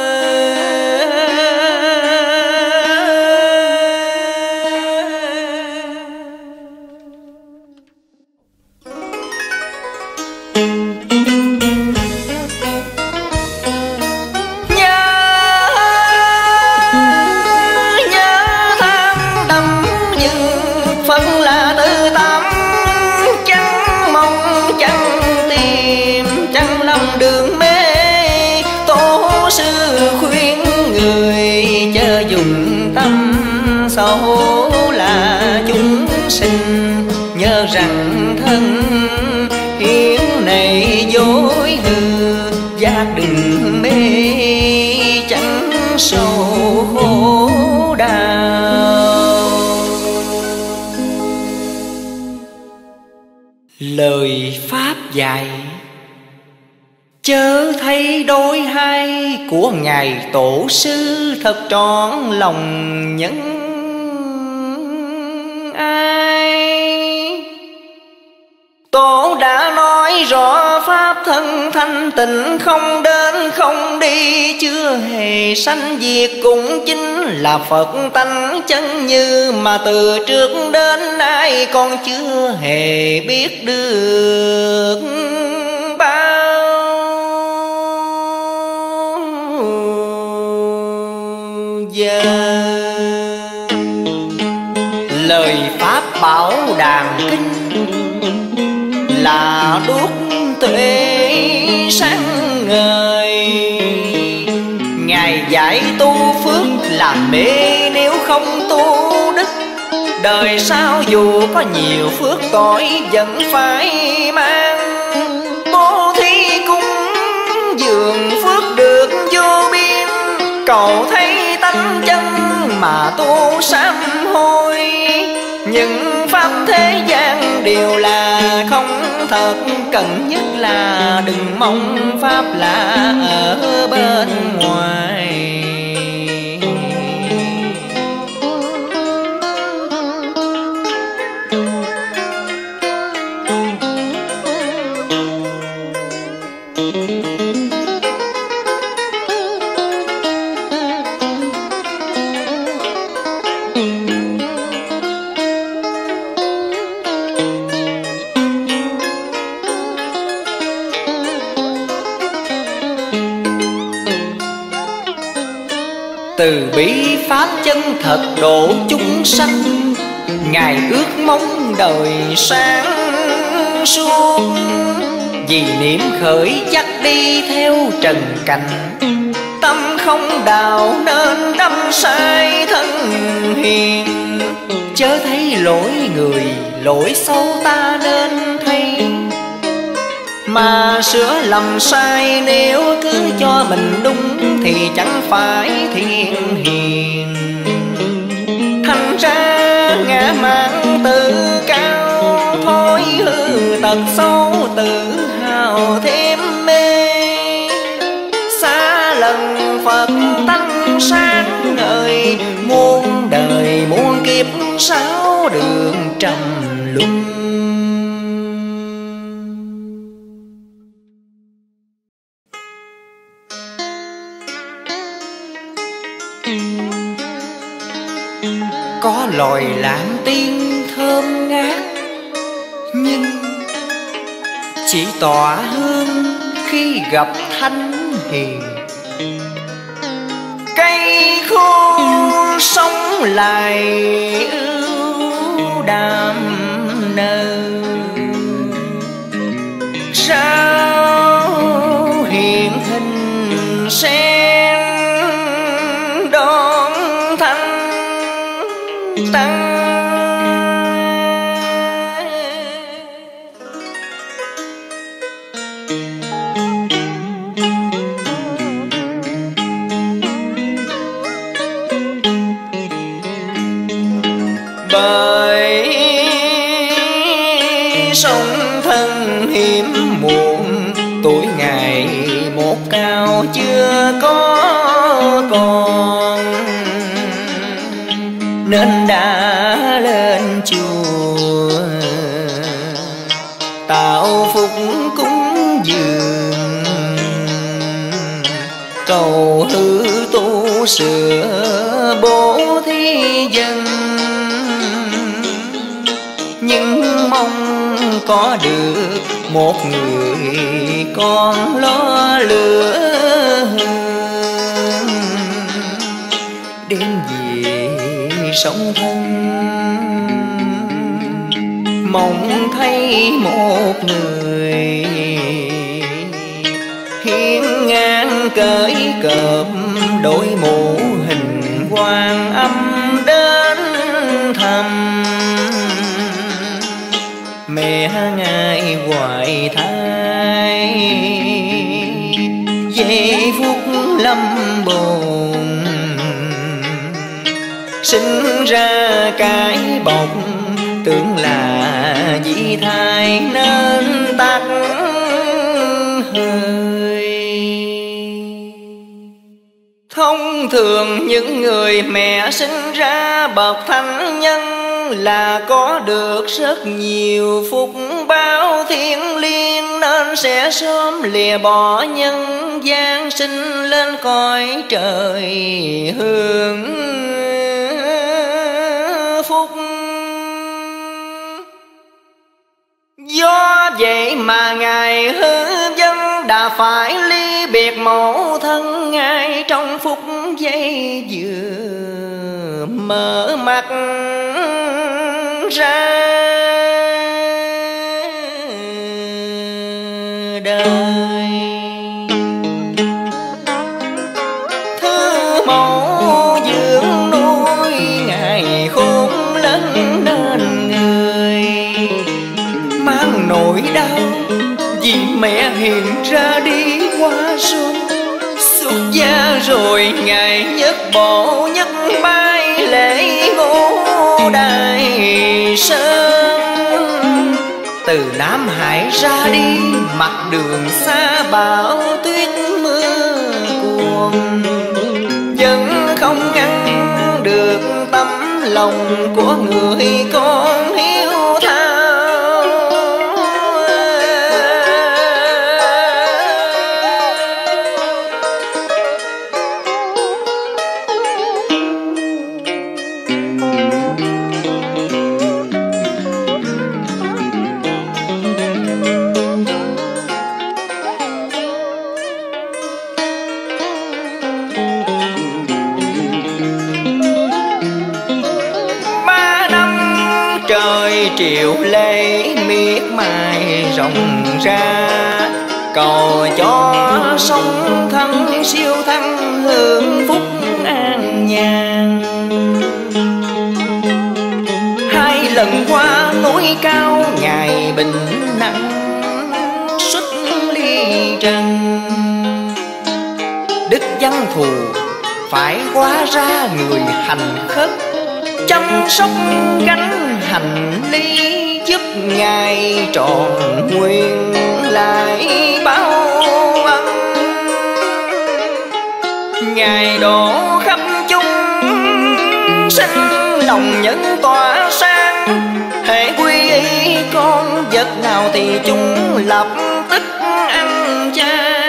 Sâu là chúng sinh nhớ rằng thân hiến này dối hư, giác đừng mê chẳng sầu khổ đau. Lời Pháp dạy chớ thấy đôi hai của ngài tổ sư thật trọn lòng nhân ai. Tổ đã nói rõ pháp thân thanh tịnh, không đến không đi, chưa hề sanh diệt, cũng chính là Phật tánh chân như mà từ trước đến nay con chưa hề biết được bao giờ. Lời Pháp bảo đàn kinh là đuốc tuệ sáng ngời, ngài dạy tu phước làm mê, nếu không tu đức đời sau dù có nhiều phước tội vẫn phải mang. Bố thí cúng dường phước được vô biên, cầu thấy tánh chân mà tu sám hối. Những pháp thế gian đều là không thật, cần nhất là đừng mong pháp là ở bên ngoài. Từ bi pháp chân thật độ chúng sanh, ngài ước mong đời sáng suốt. Vì niệm khởi dắt đi theo trần cảnh, tâm không đào nên đắm sai thân hiền. Chớ thấy lỗi người lỗi sâu ta nên thay, mà sửa lầm sai nếu cứ cho mình đúng thì chẳng phải thiện hiền. Thành ra ngã mạn tự cao, thôi hư tật xấu tự hào thêm mê. Xa lần Phật tánh sáng ngời, muôn đời muôn kiếp sáu đường trầm luân. Có loài lãng tiên thơm ngát, nhưng chỉ tỏa hương khi gặp thánh hiền. Cây khô sống lại ưu đàm nở, sao hiện hình sen đón thanh tăng. Bởi sống thân hiểm muộn, tuổi ngày một cao chưa có con, nên đã lên chùa tạo phúc cúng dường, cầu hư tu sửa bố thí dân. Nhưng mong có được một người con lo lửa hương, đem về sống thân. Mong thấy một người hiên ngang cởi cộp, đội mũ hình Quan Âm đến thăm. Mẹ ngài hoài thai giây phút lâm bồn. Sinh ra cái bọc tưởng là dị thai nên tắt hơi. Thông thường những người mẹ sinh ra bậc thánh nhân là có được rất nhiều phúc báo thiêng liêng, nên sẽ sớm lìa bỏ nhân gian sinh lên cõi trời hưởng phúc. Do vậy mà Ngài Hư Vân đã phải ly biệt mẫu thân ngay trong phút giây vừa mở mắt ra đời. Thứ mẫu dưỡng nuôi Ngài khôn lớn nên người mang nỗi đau vì mẹ hiện ra đi qua sông. Xuất gia rồi Ngài nhất bộ nhất bay lễ Ngũ Đài Sơn. Từ Nam Hải ra đi mặt đường xa bão tuyết mưa cuồng, vẫn không ngăn được tấm lòng của người con hiếu thảo. Triệu lễ miệt mài rộng ra, cầu cho song thân siêu thăng hưởng phúc an nhàn. Hai lần qua núi cao Ngài bình nặng xuất ly trần. Đức Văn Thù phải hóa ra người hành khất, chăm sóc gánh hành lý giúp Ngài trọn nguyện lại bao ân. Ngài đổ khắp chúng sinh lòng nhân tỏa sáng, hễ quy y con vật nào thì chúng lập tức ăn chay.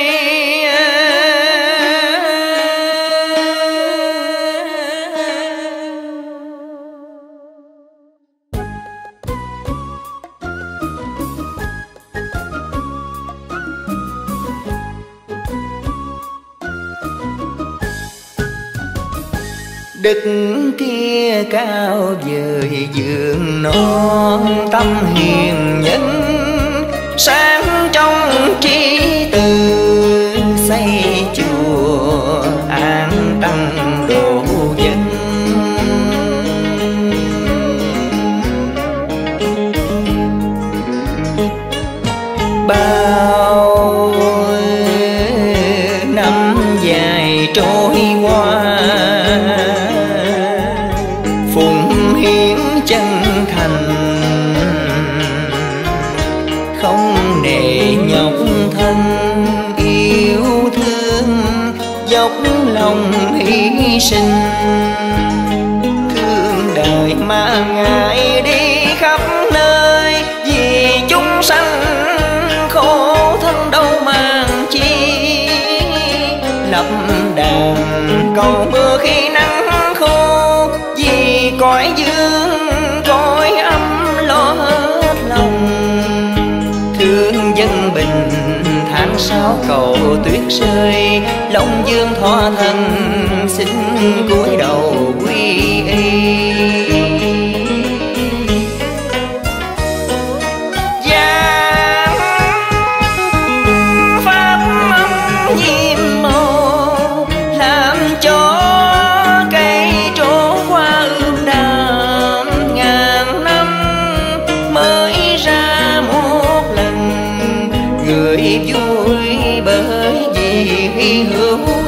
Đức kia cao vời vườn non, tâm hiền nhân sáng trong trí từ, xây chùa an tăng độ dân. Bao năm dài trôi qua, phụng hiến chân thành không nề nhọc thân, yêu thương dốc lòng hy sinh. Thương đời mà Ngài đi khắp nơi, vì chúng sanh khổ thân đâu màng chi. Lập đàn cầu mưa khi nắng khô, vì cõi dương cõi âm lo hết lòng. Thương dân bình tháng 6 cầu tuyết rơi, Long Dương thọ thân xin cúi đầu quy y. Vui bởi vì hy hữu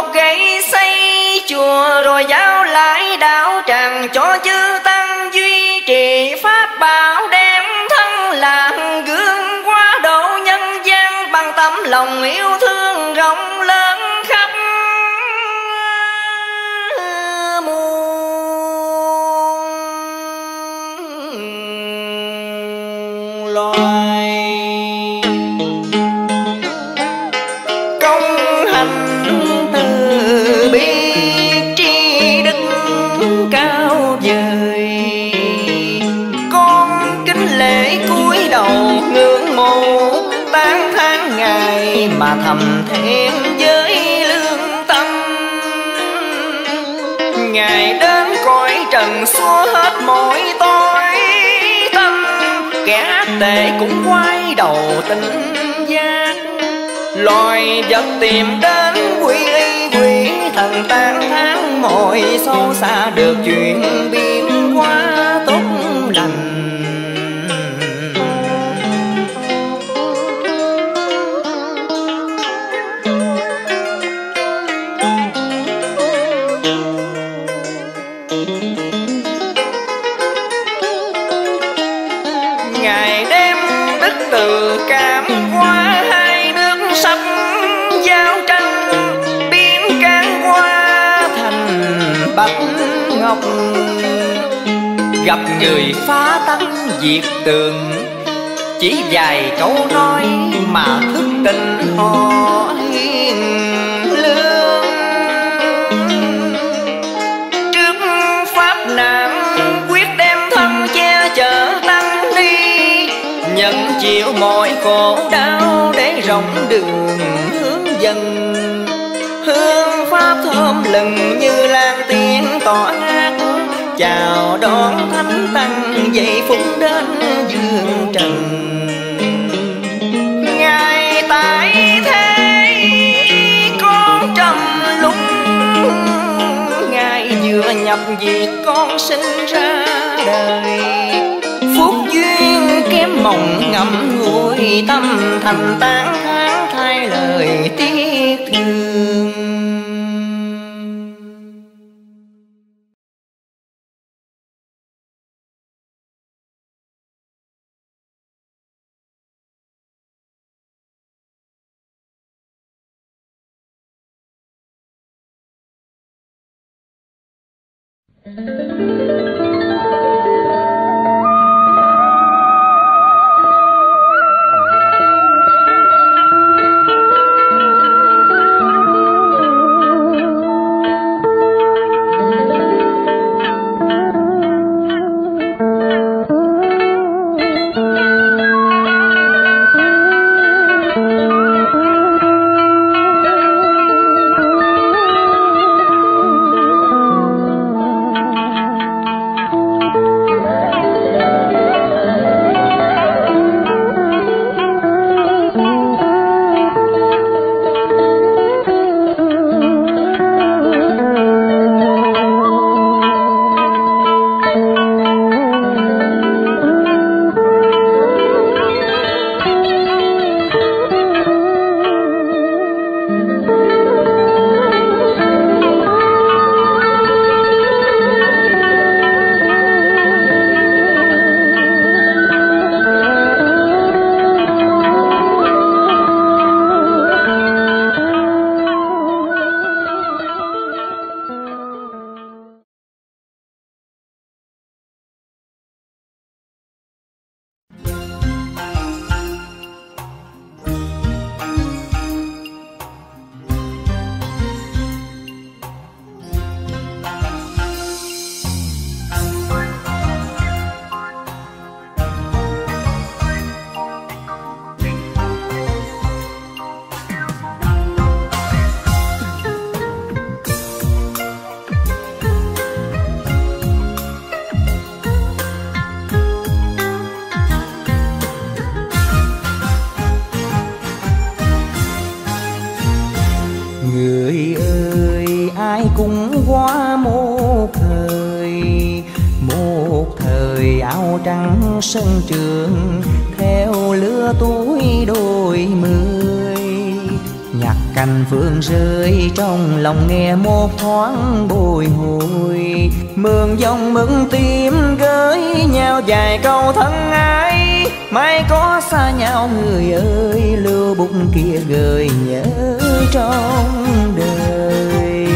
một gậy xây chùa, rồi giao lại đạo tràng cho chư tăng duy trì pháp bảo, đem thân làm gương qua độ nhân gian bằng tấm lòng yêu thương rộng lớn khắp muôn loài. Công hành từ bi tri đức cao vời, con kính lễ cúi đầu ngưỡng mộ, tán thán Ngài mà thầm thẹn với lương tâm. Ngài đến cõi trần xua hết mọi tối tâm, kẻ ác tệ cũng quay đầu tỉnh giác. Loài vật tìm đến quy y quỷ thần, tan tháng mọi xấu xa được chuyện biến hóa tốt lành. Ngài đem đức từ cảm qua hai nước sắp giao tranh, biến can qua thành bạch ngọc. Gặp người phá tắc diệt tường, chỉ vài câu nói mà thức tỉnh họ hiền lương. Trước pháp nạn quyết đem thân che chở tăng đi, nhận chịu mọi khổ đau để rộng đường hướng dân. Hương pháp thơm lừng như lan tiếng tỏa ngát, chào đón thánh tăng dậy phúc đến dương trần. Ngài tại thế con trầm lúc, Ngài vừa nhập diệt con sinh ra đời. Phúc duyên kém mộng ngậm ngùi, tâm thành tán thán thay lời tiếc thương. Người ơi, ai cũng qua một thời áo trắng sân trường, theo lứa tuổi đôi mươi. Nhặt Cành phương rơi trong lòng nghe một thoáng bồi hồi, mường dòng mừng tim gửi nhau vài câu thân ái. Mai có xa nhau người ơi, lưu bút kia gợi nhớ trong đời.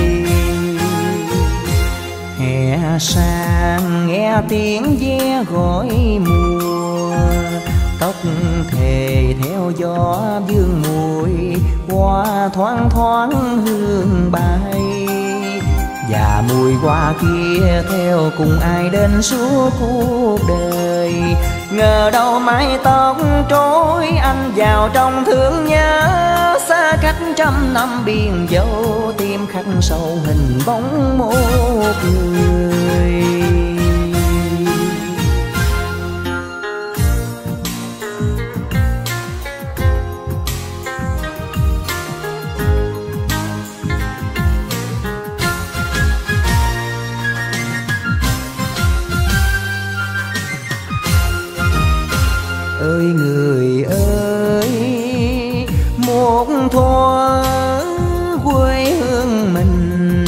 Hè sang nghe tiếng ve gọi mùa, tóc thề theo gió vương mùi, hoa thoáng thoáng hương bay. Và mùi hoa kia theo cùng ai đến suốt cuộc đời. Ngờ đâu mái tóc trôi anh vào trong thương nhớ, xa cách trăm năm biển dấu, tim khắc sâu hình bóng một người. Ơi người ơi, một thuở quê hương mình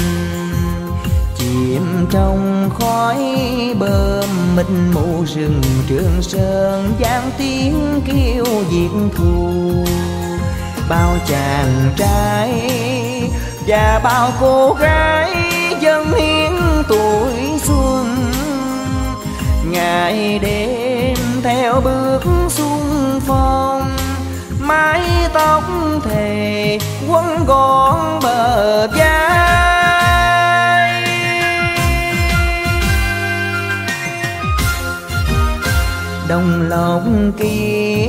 chìm trong khói bơm mịt mù rừng Trường Sơn, vang tiếng kêu diệt thù. Bao chàng trai và bao cô gái dâng hiến tuổi xuân, ngày đêm theo bước xung phong. Mái tóc thề quấn gọn bờ vai, đồng lộc kia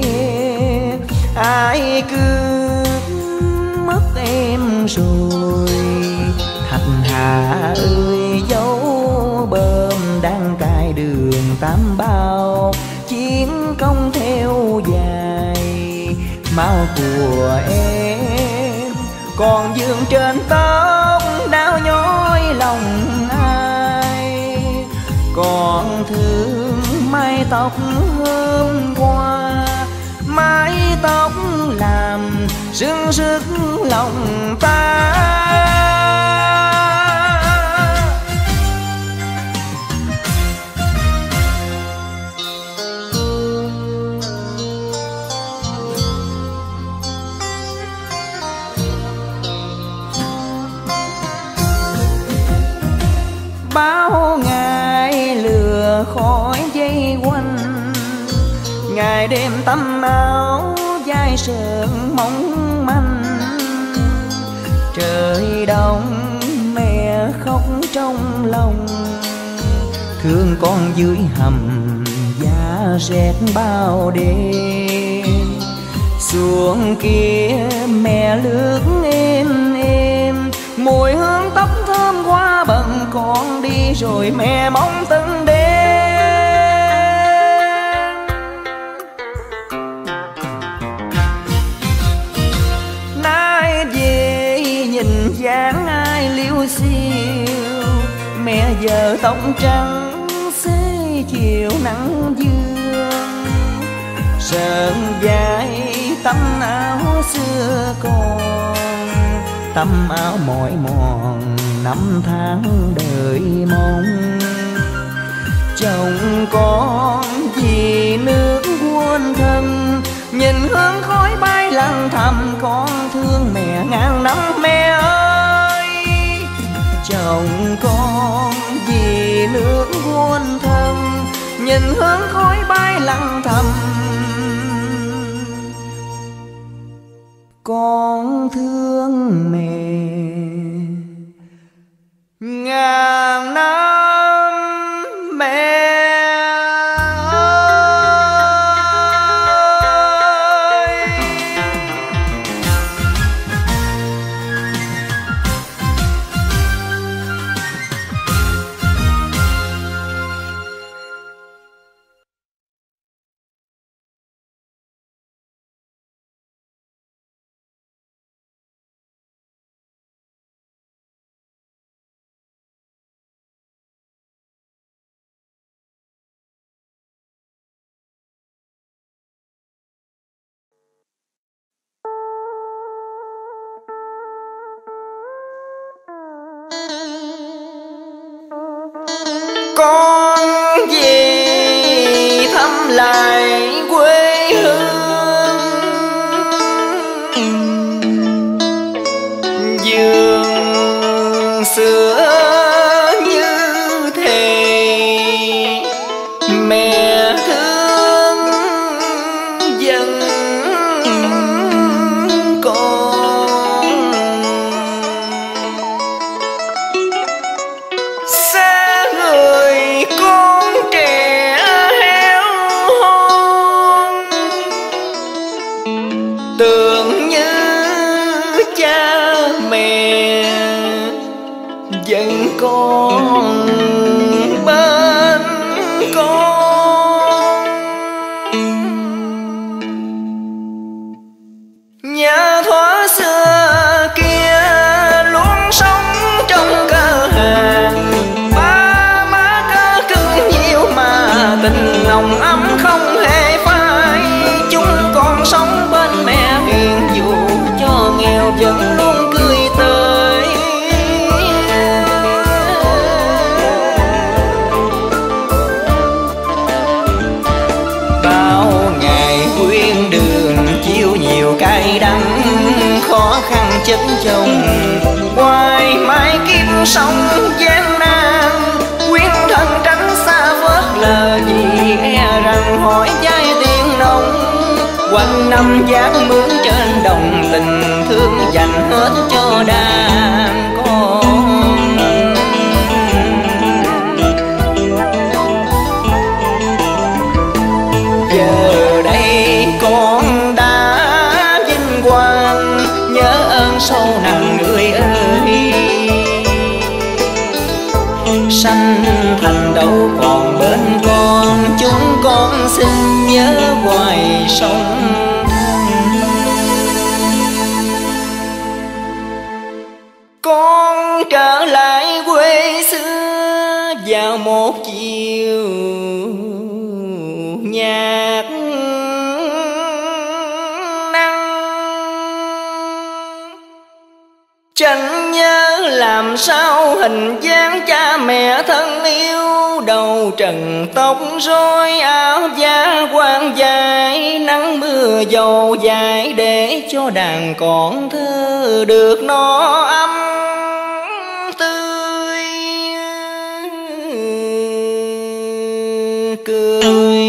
ai cướp mất em rồi. Thạch Hà ơi dấu bơm đang cài đường Tam Bao, chiến công theo dài. Máu của em còn vương trên tóc, đau nhói lòng ai. Còn thương mái tóc hôm qua, mái tóc làm rưng rức lòng ta. Bao ngày lừa khói dây quanh, ngày đêm tắm áo vai sờn mong manh. Trời đông mẹ khóc trong lòng, thương con dưới hầm giá rét bao đêm. Xuống kia mẹ lướt êm êm, mùi hương tóc thơm qua bận con đi rồi mẹ mong từng đêm. Nay về nhìn dáng ai liêu xiêu, mẹ giờ tóc trắng xế chiều nắng dương. Sờn vai tấm áo xưa còn, tấm áo mỏi mòn năm tháng đợi mong. Chồng con vì nước quên thân, nhìn hương khói bay lặng thầm con thương mẹ ngàn năm mẹ ơi. Chồng con vì nước quên thân, nhìn hương khói bay lặng thầm con thương mẹ ngàn năm mẹ. con về thăm lại quê hương, giường xưa như thề mẹ thương dân con. Xa người con trẻ héo hon, tưởng như cha mẹ vẫn còn bên con. Nhà thuở xưa kia luôn sống trong cơ hàng, ba má cơ cưng nhiều mà tình nồng ấm không hề phai. Chúng con sống bên mẹ hiền, dù cho nghèo vẫn luôn cười tới. Bao ngày quyên đường chiêu nhiều cay đắng, khó khăn chất chồng ngoài mãi kiếp sống gian nan. Quyên thân tránh xa phớt lờ vì e rằng hỏi giai tiền nông. Quanh năm dáng mướn trên đồng, tình thương dành hết cho đàn con. Giờ đây con đã vinh quang, nhớ ơn sâu nặng người ơi. Sanh thành đâu còn bên con, chúng con xin nhớ hoài sống. Con trở lại quê xưa vào một chiều nhạt nắng, chẳng nhớ làm sao hình dáng cha mẹ thân yêu. Đầu trần tóc rối, áo da quan dài, nắng mưa dầu dài để cho đàn con thơ được no ấm tươi cười.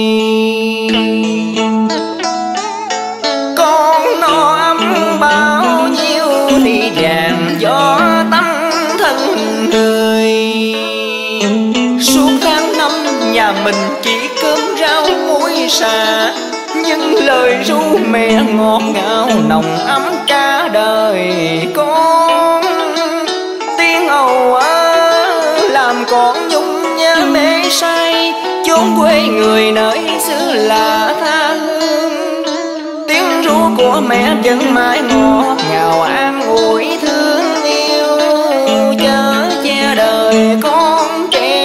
Con no ấm bao nhiêu thì vàng gió tắm thân người. Suốt tháng năm nhà mình chỉ cơm rau muối xà, nhưng lời ru mẹ ngọt ngào nồng ấm cả đời con. Tiếng ầu làm con nhung nhớ mê say, chốn quê người nơi xứ là tha hương. Tiếng ru của mẹ vẫn mãi ngọt ngào an ủi thương yêu, chở che đời con trẻ.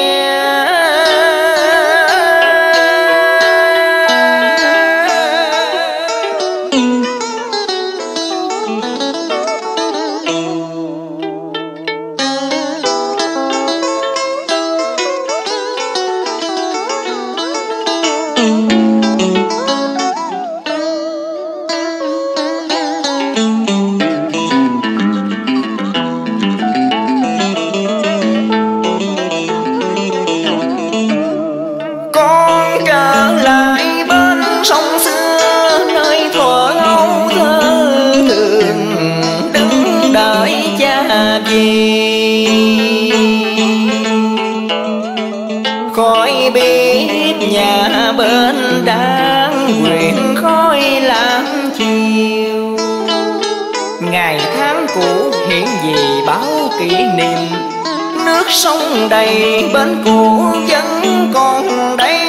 Khói biết nhà bên đang nguyện khói làm chiều. Ngày tháng cũ hiện về báo kỷ niệm, nước sông đầy bên cũ vẫn còn đây.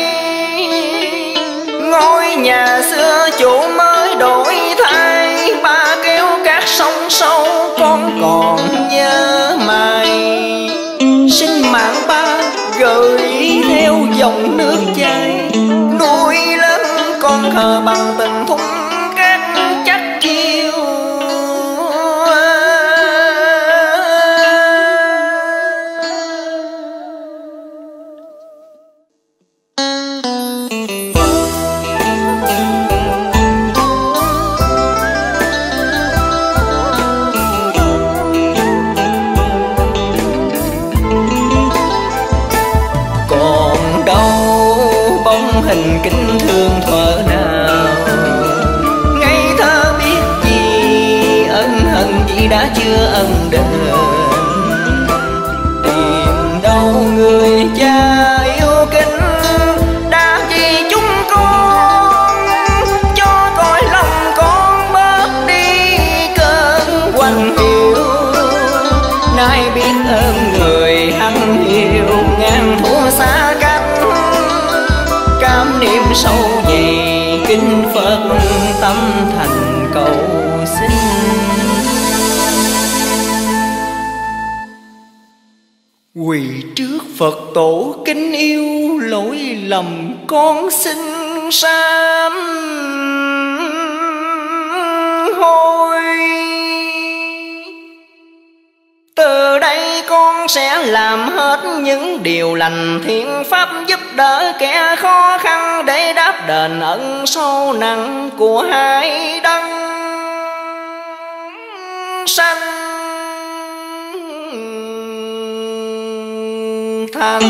Ngôi nhà xưa chủ mới đổi thay, ba kéo các sông sâu con còn nhớ mày. Sinh mạng ba gửi theo dòng nước chảy, nuôi lớn con thờ bằng tình thung cát chắc chiêu. tình kính thương thuở nào. Ngây thơ biết gì ân hận gì đã chưa ân đền. Tìm đâu người cha yêu kính đã vì chúng con, cho cõi lòng con bớt đi cơn quạnh hiu. Nay biết ơn người hằng hiu ngàn thua xa cách, cảm niệm sâu dày kinh Phật tâm thành cầu xin. Quỳ trước Phật tổ kính yêu, lỗi lầm con xin sám hối. Từ đây con sẽ làm hết những điều lành thiện pháp, giúp đỡ kẻ khó khăn để đáp đền ân sâu nặng của hai đấng sanh thành.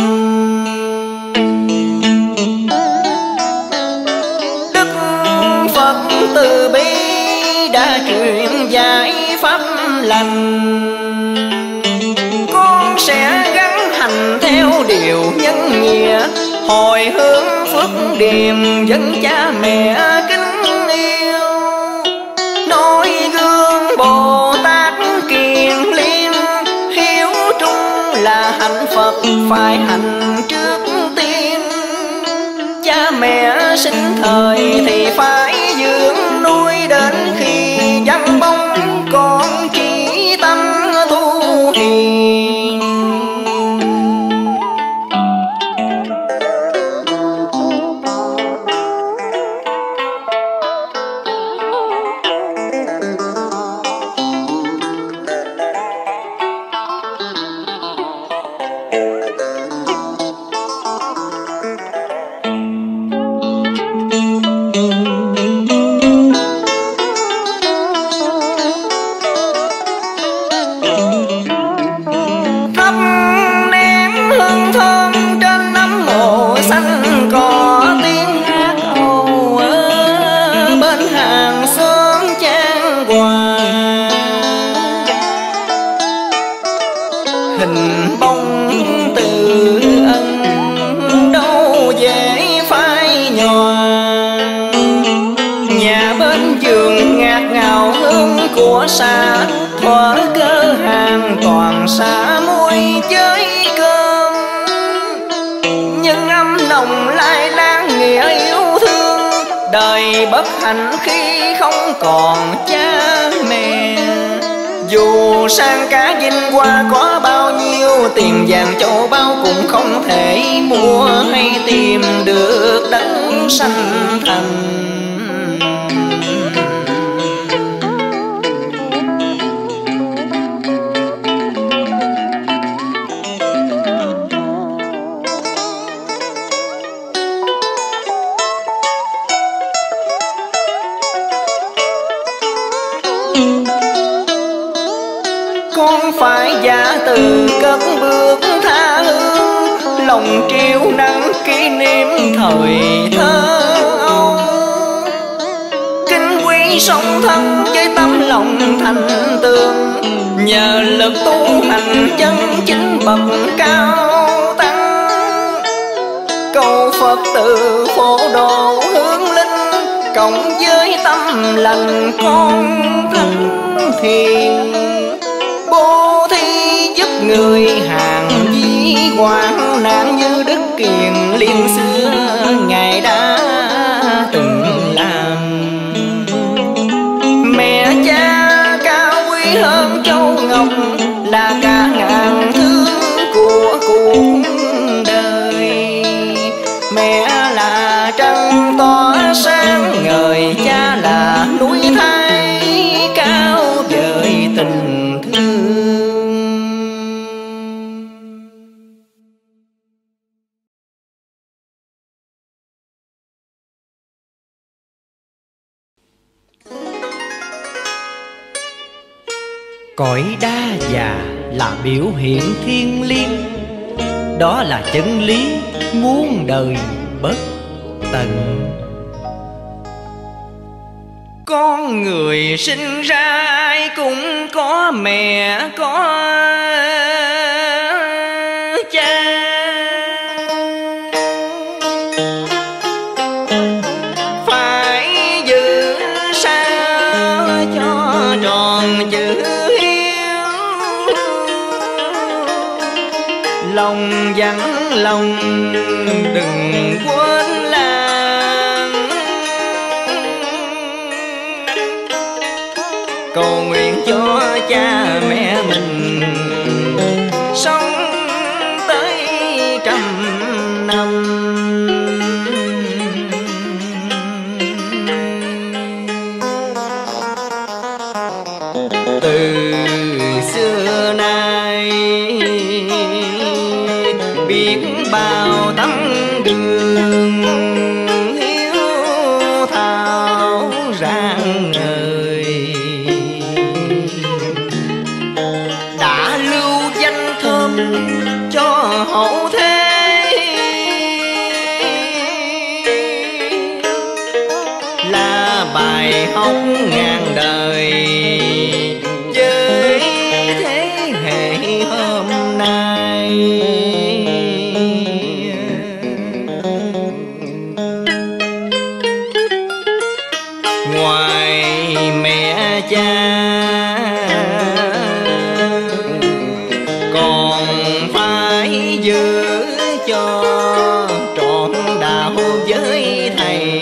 Đức Phật từ bi đã truyền dạy pháp lành, con sẽ gắn hành theo điều nhân nghĩa, hồi hướng phước điềm dân cha mẹ kính yêu. Noi gương Bồ Tát kiền liên, hiếu trung là hạnh Phật phải hành trước tiên. Cha mẹ sinh thời thì phải dưỡng nuôi, đến khi vắng bóng con chỉ tâm tu hiền. Xa thuở cơ hàng toàn xa muối với cơm, nhưng âm nồng lai lan nghĩa yêu thương. Đời bất hạnh khi không còn cha mẹ, dù sang cá vinh hoa có bao nhiêu, tiền vàng châu báu cũng không thể mua hay tìm được đấng sanh thành. Con phải giả từ cất bước tha hương, lòng triêu nắng kỷ niệm thời thơ âu. Kính quý song thân với tấm lòng thành tường, nhờ lực tu hành chân chính bậc cao tăng. Cầu Phật từ phổ độ hướng linh, cộng với tâm lành con thánh thiền. Bố thí giúp người hàng di hoạn nạn, như Đức Kiền Liên xưa Ngài đã từng làm. Mẹ cha cao quý hơn châu ngọc, là cả ngàn thứ của cuộc đời. Mẹ là trăng tỏa sáng ngời, cha là núi Thái cao vời tình thương.
Cõi đa già là biểu hiện thiêng liêng, đó là chân lý muôn đời bất tận.
Con người sinh ra ai cũng có mẹ có cha, phải giữ sao cho tròn chữ hiếu, lòng dặn lòng đừng quên làm, cầu nguyện cho cha mẹ mình sống tới 100 năm. Từ xưa nay biết bao tấm gương hiếu thảo rạng ngời, đã lưu danh thơm cho hậu thế, là bài học ngàn đời với thế hệ hôm nay. Ngoài mẹ cha còn phải giữ cho trọn đạo với thầy,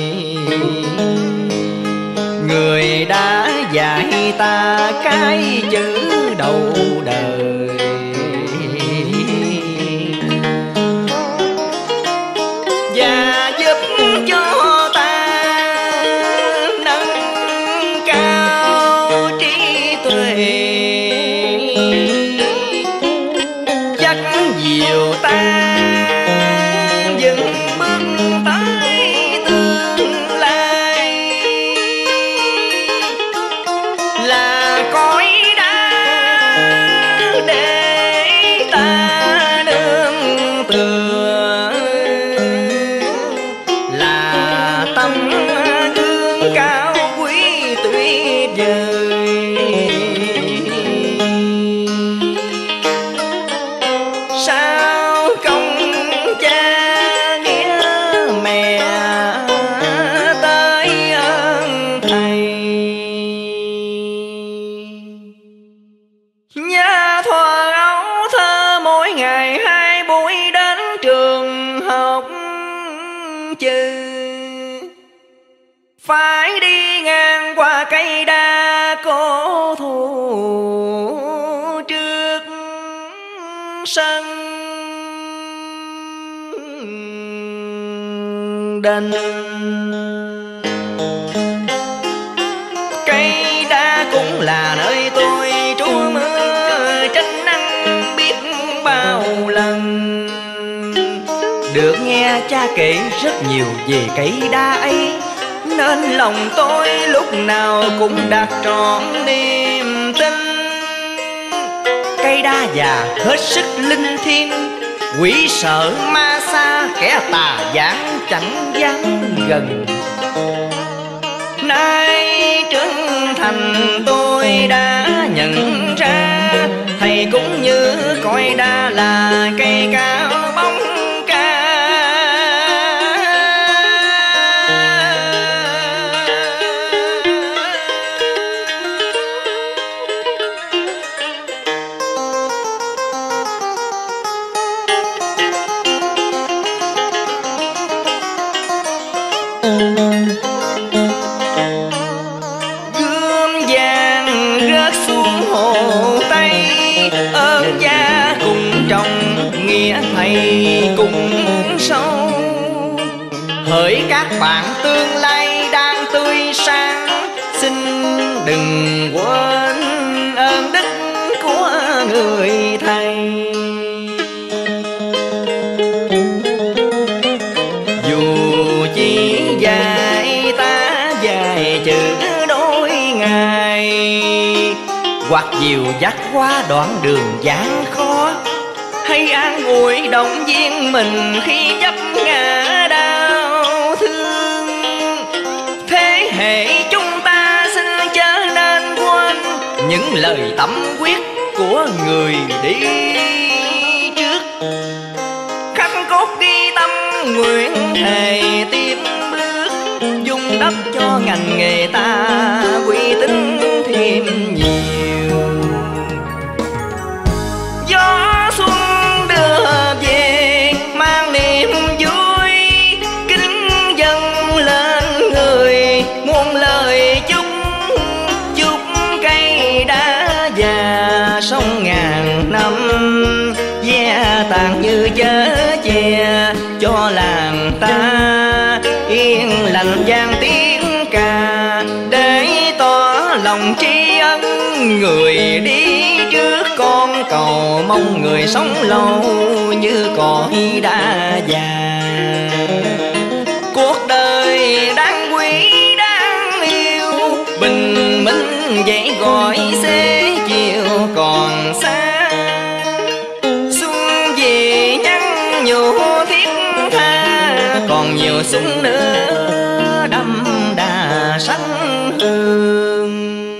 người đã dạy ta cái chữ đầu đời, và giúp cho ta nâng cao trí tuệ, dắt dìu ta vững bước tới tương lai, là cõi đá để ta nương tựa, là tấm gương cao quý tuyệt vời. Sao công cha nghĩa mẹ tới ơn thầy, nhớ thuở ấu thơ mỗi ngày 2 buổi đến trường học chữ, phải đi ngang qua cây đa cổ thụ trước sân đền. Cây đa cũng là nơi tôi trú mưa tránh nắng biết bao lần, được nghe cha kể rất nhiều về cây đa ấy, nên lòng tôi lúc nào cũng đặt trọn niềm tin. Cây đa già hết sức linh thiêng, quỷ sợ ma xa kẻ tà gián chẳng dám gần. Nay trưởng thành tôi đã nhận ra, thầy cũng như coi đa là cây cao bóng ca. Gươm vàng rớt xuống hồ Tây, ơn cha cùng chồng nghĩa thầy cùng sâu. Hỡi các bạn tương lai đang tươi sáng, xin đừng quên ơn đức của người thầy. Dù chỉ dạy ta vài chữ đôi ngày, hoặc dìu dắt qua đoạn đường gian khó, hay an ủi động viên mình khi vấp ngã đau. những lời tâm quyết của người đi trước. Khắc cốt ghi tâm nguyện thề tiếp bước, dung đắp cho ngành nghề ta uy tín thêm nhiều. Gió xuân đưa về mang niềm vui, kính dâng lên người muôn lời chúc. Chúc cây đã già sống ngàn năm, ve tàn như chớ che cho làng ta yên lành vang tiếng ca, để tỏ lòng tri ân người đi trước. Con cầu mong người sống lâu như cõi đã già, cuộc đời đáng quý đáng yêu, bình minh dậy gọi xế chiều còn xa. Xuân về nhắn nhủ thiết tha, còn nhiều xuân nữa đậm đà sắc hương.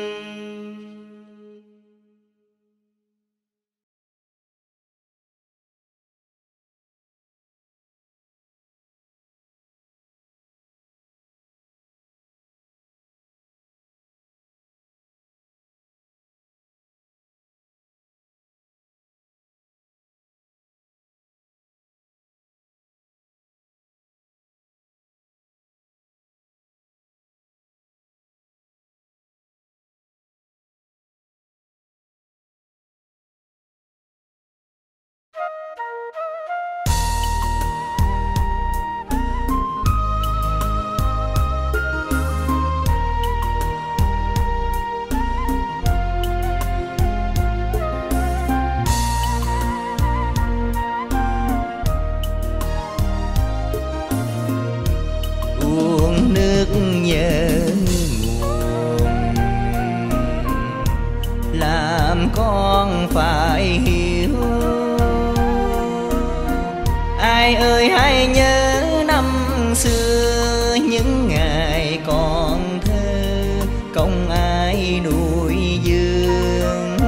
Con phải hiểu, ai ơi hãy nhớ năm xưa những ngày còn thơ, công ai nuôi dưỡng,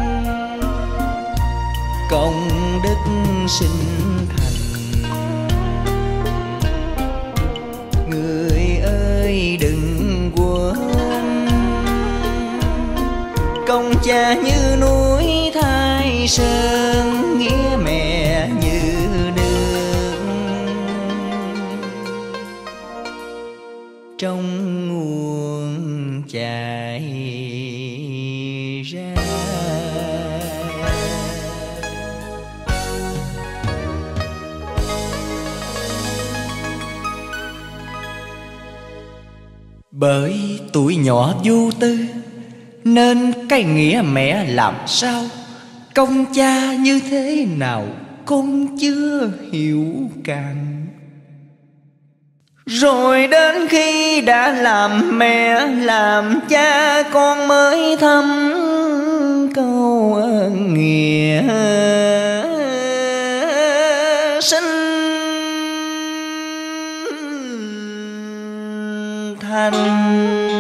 công đức sinh thành. Người ơi đừng quên, công cha như núi Thái Sơn, nghĩa mẹ như nước trong nguồn chảy ra.
Bởi tuổi nhỏ vô tư nên cái nghĩa mẹ làm sao, công cha như thế nào con chưa hiểu càng.
Rồi đến khi đã làm mẹ làm cha, con mới thăm câu ơn nghĩa sinh thành.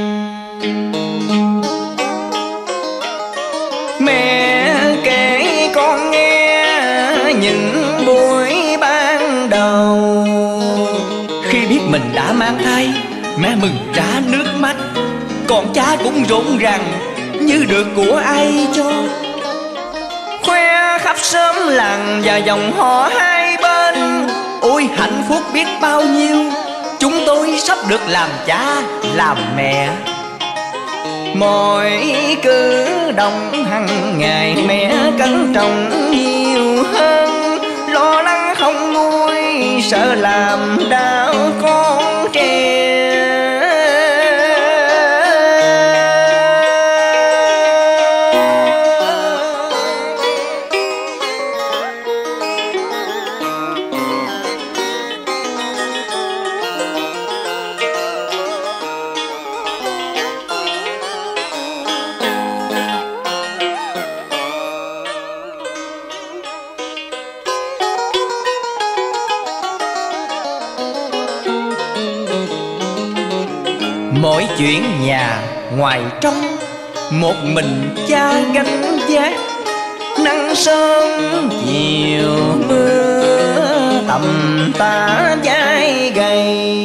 Mẹ kể con nghe những buổi ban đầu,
khi biết mình đã mang thai, mẹ mừng rã nước mắt, còn cha cũng rộn ràng như được của ai cho.
khoe khắp xóm làng và dòng họ hai bên,
ôi hạnh phúc biết bao nhiêu, chúng tôi sắp được làm cha làm mẹ.
mọi cử động hằng ngày mẹ cẩn trọng nhiều hơn, lo lắng không nguôi sợ làm đau con trẻ.
Mọi chuyện nhà ngoài trong một mình cha gánh vác nắng sớm chiều mưa, tầm tã vai gầy.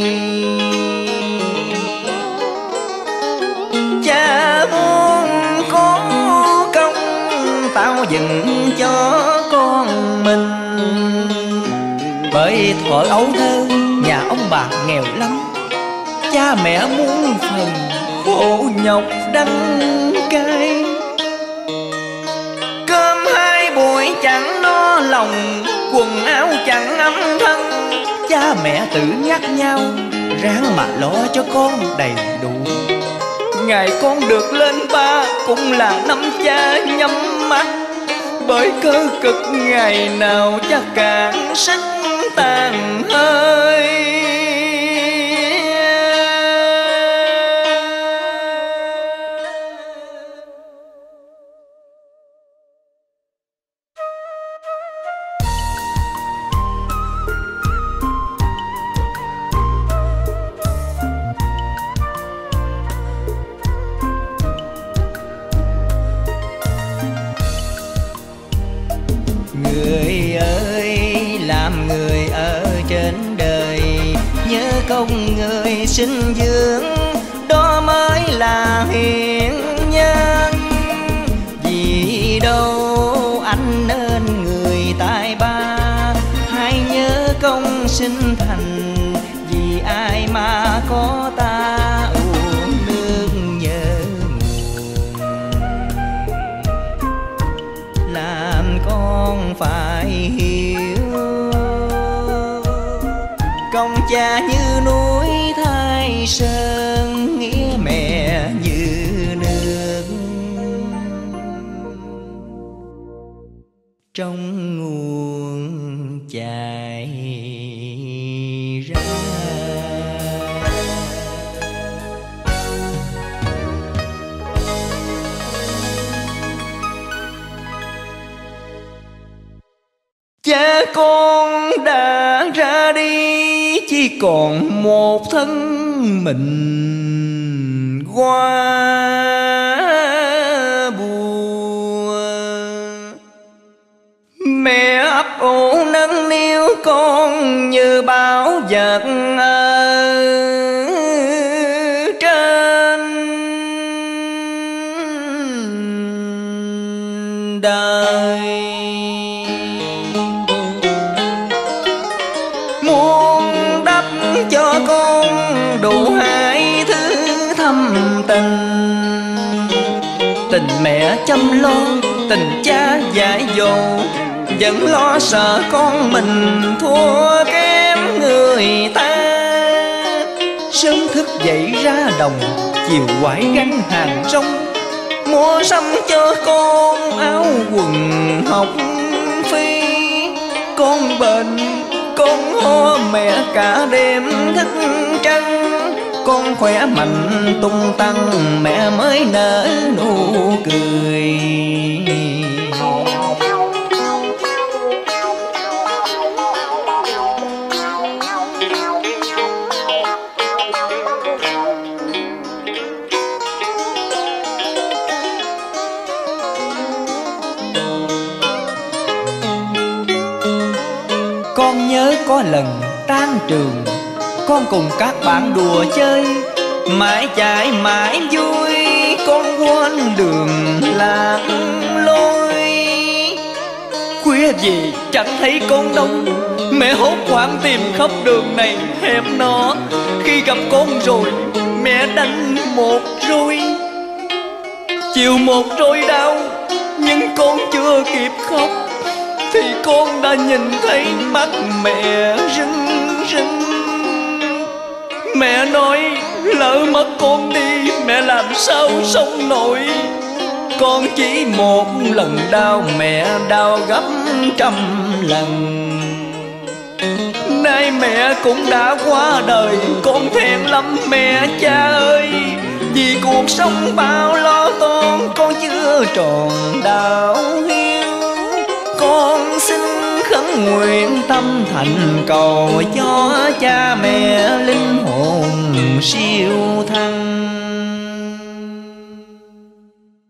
Cha muốn có công tạo dựng cho con mình, bởi thuở ấu thơ nhà ông bà nghèo lắm, cha mẹ muốn phần khổ nhọc đắng cay. Cơm hai buổi chẳng no lòng, quần áo chẳng ấm thân, cha mẹ tự nhắc nhau ráng mà lo cho con đầy đủ. Ngày con được lên ba cũng là năm cha nhắm mắt, bởi cơ cực ngày nào cha cạn sức tàn hơi. Người ơi, làm người ở trên đời, nhớ công người sinh dưỡng, đó mới là hiền nhân. Vì đâu anh nên người tài ba, hãy nhớ công sinh thành, vì ai mà có ta uống nước nhớ nguồn. Làm con phải hiểu, công cha như núi Thái Sơn, nghĩa mẹ như nước trong nguồn chảy ra. Cha con đã ra đi, chỉ còn một thân mình qua buồn. Mẹ ấp ủ nâng niu con như bảo vật ở trên đời. Muốn đắp cho con đủ hai thứ thâm tình, tình mẹ chăm lo, tình cha dạy dỗ, vẫn lo sợ con mình thua kém người ta. Sớm thức dậy ra đồng, chiều quải gánh hàng rong, mua sắm cho con áo quần học phi. Con bệnh, con ho, mẹ cả đêm thức trắng, con khỏe mạnh tung tăng, mẹ mới nở nụ cười. Con nhớ có lần tan trường, con cùng các bạn đùa chơi, mãi chạy mãi vui, con quên đường lạc lối. Khuya gì chẳng thấy con đâu, mẹ hốt hoảng tìm khắp đường này hẻm nọ. Khi gặp con rồi, mẹ đánh một roi, chiều một roi đau, nhưng con chưa kịp khóc thì con đã nhìn thấy mắt mẹ rưng rưng. Mẹ nói lỡ mất con đi, mẹ làm sao sống nổi. Con chỉ một lần đau, mẹ đau gấp trăm lần. Nay mẹ cũng đã qua đời, con thẹn lắm mẹ cha ơi. Vì cuộc sống bao lo toan, con chưa tròn đạo hiếu. Con xin khấn nguyện tâm thành cầu cho cha mẹ linh hồn siêu thăng.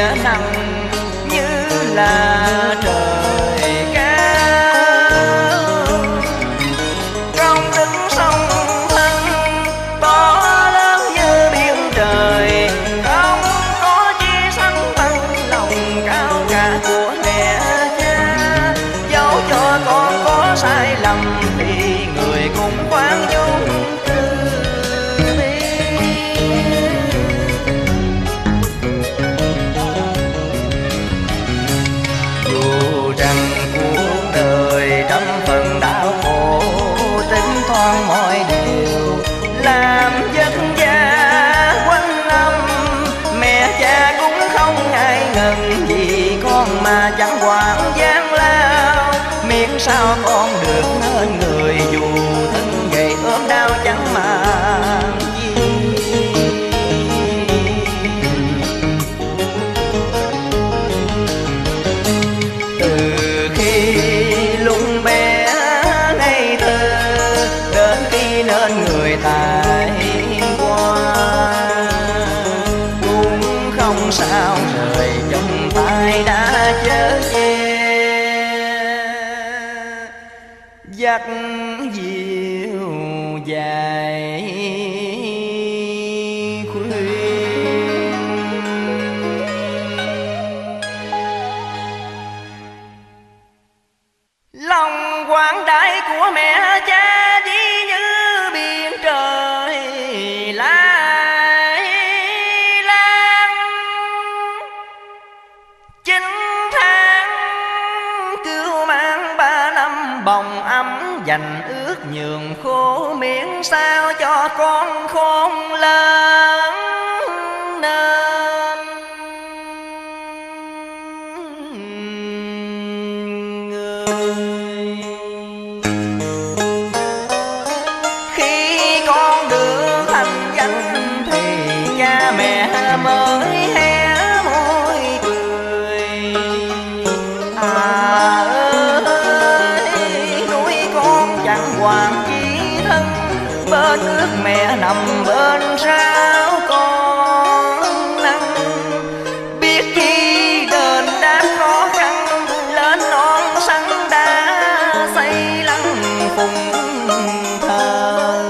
nghĩa nặng như là trời cao. Công đức song thân to lớn như biển trời, không có chi sánh bằng lòng cao cả của mẹ cha. Dẫu cho con có sai lầm thì người cũng khoan dung từ bi. Dù rằng cuộc đời trăm phần đau khổ, tính toán mọi điều làm vất vả quanh năm, mẹ cha cũng không ngại ngần vì con mà chẳng quản gian lao. Miễn sao con được nên người, dù thân gầy ốm đau chẳng màng gì. Từ khi lúc bé ngây thơ đến khi nên người tài qua, cũng không sao rời trong tay đã chớ che. Dắt dịu dài khuyên, lòng quảng đại của mẹ cha chỉ như biển trời lai lang. 9 tháng cứu mang 3 năm bồng ấm, dành ước nhường khô miễn sao cho con khôn lớn nên người. Khi con được thành danh thì cha mẹ mới hé môi cười. Nuôi con chẳng quản chi thân, bên ước mẹ nằm bên sao con năng. Biết khi đền đáp khó khăn, lên non sắn đã xây lăng phùng thờ.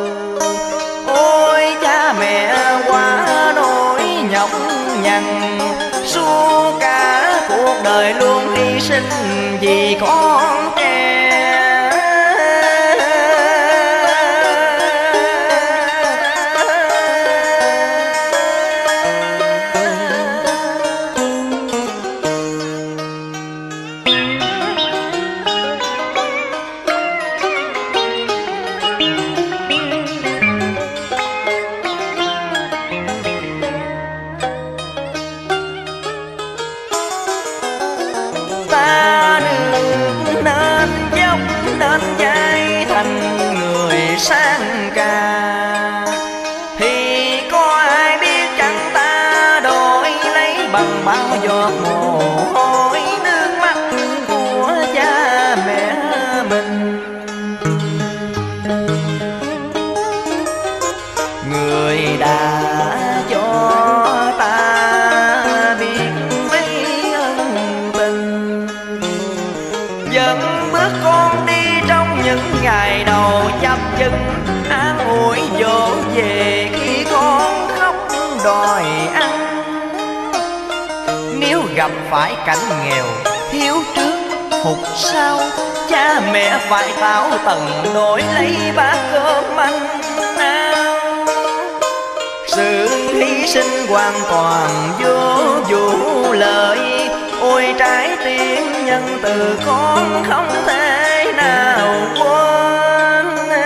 Ôi cha mẹ quá nỗi nhọc nhằn, suốt cả cuộc đời luôn hy sinh vì con trẻ. Ta được nên dốc nên dạy thành người sang ca, thì có ai biết chẳng ta đổi lấy bằng bao giọt mồ hôi nước mắt của cha mẹ mình. Người đã cho ta biết mấy ân tình, dẫn bước con đi trong những ngày đầu chập chững, an ủi dỗ về khi con khóc đòi ăn. Nếu gặp phải cảnh nghèo thiếu trước hụt sau, cha mẹ phải tảo tần đổi lấy bát cơm ăn nào. Sự hy sinh hoàn toàn vô vụ lợi, ôi trái tim nhân từ con không thể nào quên.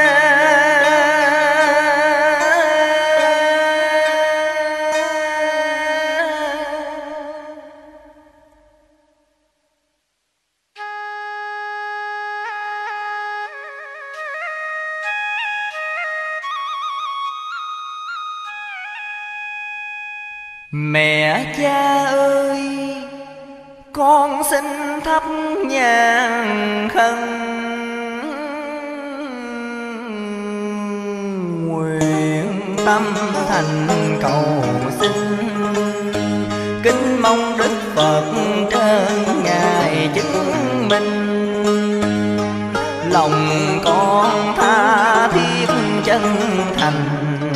Mẹ cha ơi, con xin thắp nhang khấn, nguyện tâm thành cầu xin. Kính
mong Đức Phật trên ngài chứng minh. Lòng con tha thiết chân thành,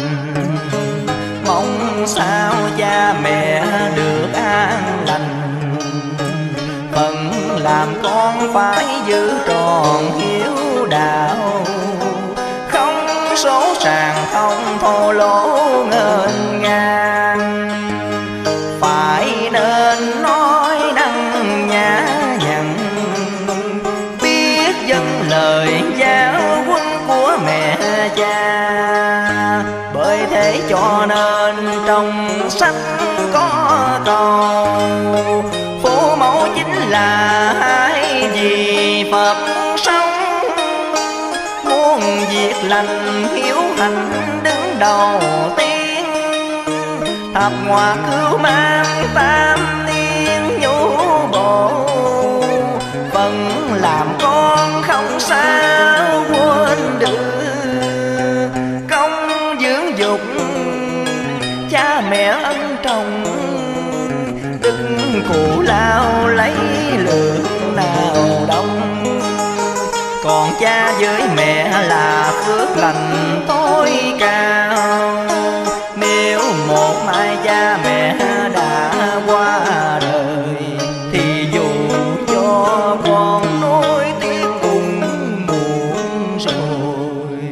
mong sao cha mẹ được an lành. Phận làm con phải giữ tròn hiếu đạo, không số sàng không thô lỗ ngênh ngang. Phải nên nói năng nhã nhặn, biết dâng lời giáo huấn của mẹ cha. Bởi thế cho nên trong sách có câu, phụ mẫu chính là hai vị Phật sống. Muôn việc lành hiếu hạnh đứng đầu tiên, thập ngoại cứu mang tam niên nhũ bộ. Phần làm con không sao quên được, công dưỡng dục cha mẹ ân trọng. Đức cụ lao lấy lượng nào đông, còn cha với mẹ là phước lành tối cao. Nếu một mai cha mẹ đã qua đời, thì dù cho con nối tiếc cùng muộn rồi.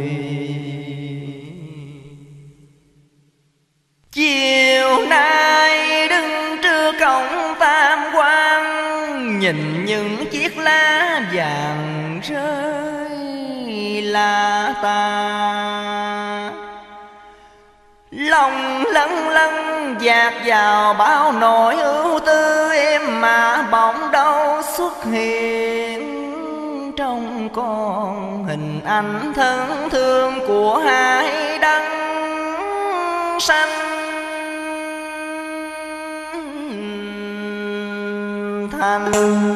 Chiều nay đứng trước cổng Tam Quan, nhìn những chiếc lá vàng rơi là ta. Lòng lâng lâng dạt vào bao nỗi ưu tư, em mà bỗng đâu xuất hiện trong con hình ảnh thân thương của hai đấng sanh thành.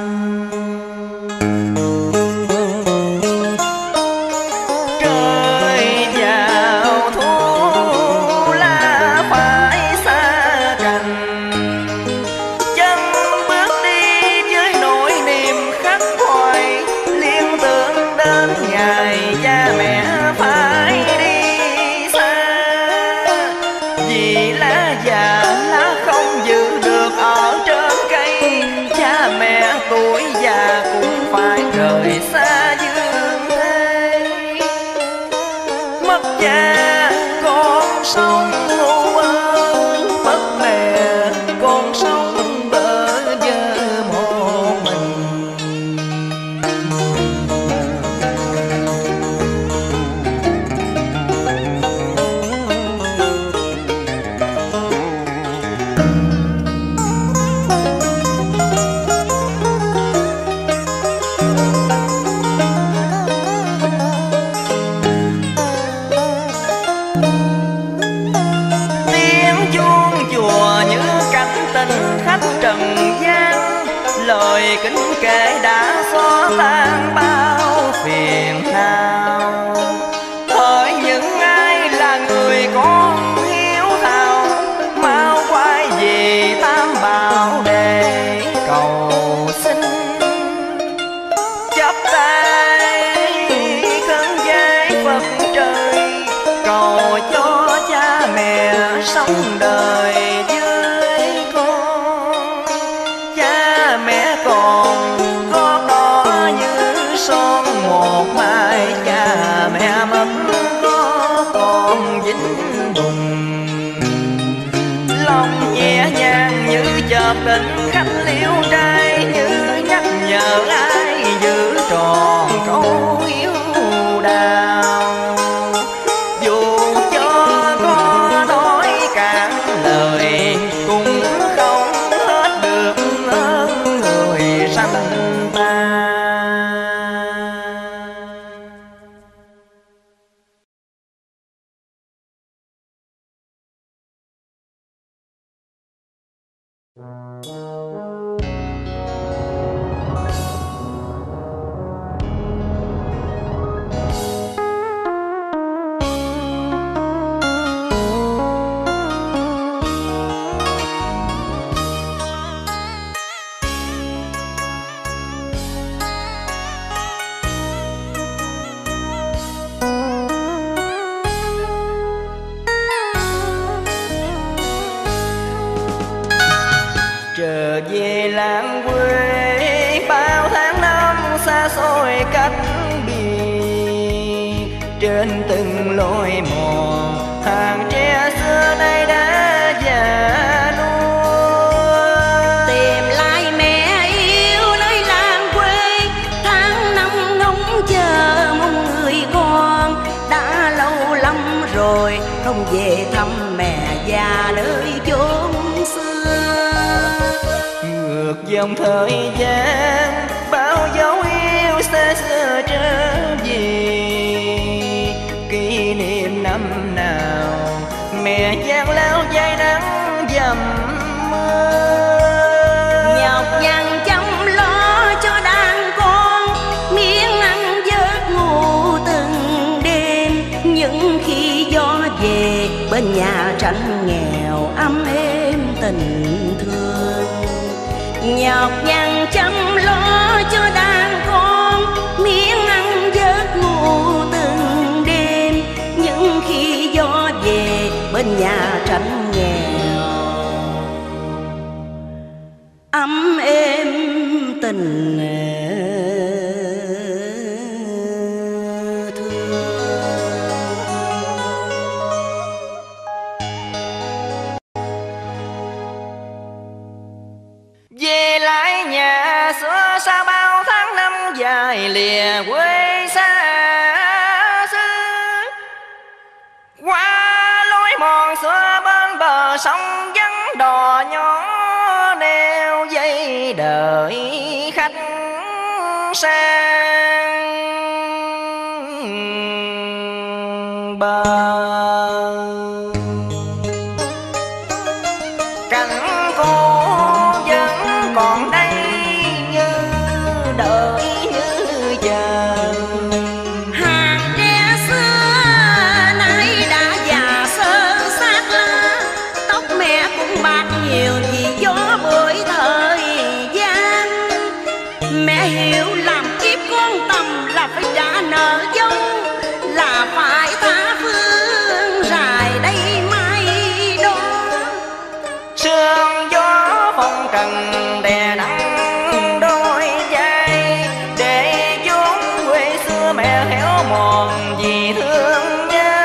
Tuổi già cũng phải rời xa dương thế, mất cha con sống ngu ơn, mất mẹ con sống bơ vơ một mình. Khách trần gian lời kính kể đã xóa tan bao phiền não. Hỡi những ai là người con hiếu thảo, mau quay về Tam Bảo để cầu xin. Chắp tay khấn vái Phật trời, cầu cho cha mẹ sống đời một mai. Cha mẹ mất có con dính đùng, lòng nhẹ nhàng như chợt định khách liễu trai, như nhắc nhở ai giữ tròn câu yêu đào. Dù cho có nói cạn lời, cũng không hết được ơn người sanh ta.
trở về làng quê bao tháng năm xa xôi cách biệt. Trên từng lối mòn hàng tre xưa nay đã già nua.
Tìm lại mẹ yêu nơi làng quê, tháng năm ngóng chờ mong người con. Đã lâu lắm rồi không về thăm mẹ già nơi chốn xưa.
Ngược dòng thời gian bao dấu yêu xa xưa trở về. Kỷ niệm năm nào mẹ giang lao dài nắng dầm mưa.
Nhọc nhằn chăm lo cho đàn con, miếng ăn giấc ngủ từng đêm. Những khi gió về bên nhà tranh nghèo ấm êm tình thương. Nhọc nhằn chăm lo cho đàn con, miếng ăn giấc ngủ từng đêm. Những khi gió về bên nhà tranh nghèo ấm êm tình thương.
Về lại nhà xưa sau bao tháng năm dài lìa quê xa xứ. Qua lối mòn xưa bên bờ sông vắng đò nhỏ neo dây đợi khách sang bờ. Cảnh cô vẫn còn đây như đợi như chờ.
Hàng tre xưa nay đã già sơ xác lá, tóc mẹ cũng bạc nhiều vì gió bụi thời gian. Mẹ hiểu làm kiếp con tầm là phải trả nợ dâu, là phải tha phương rài đây mai đó.
Sương gió phong trần đè nặng đôi vai, để chốn quê xưa mẹ héo mòn vì thương nhớ.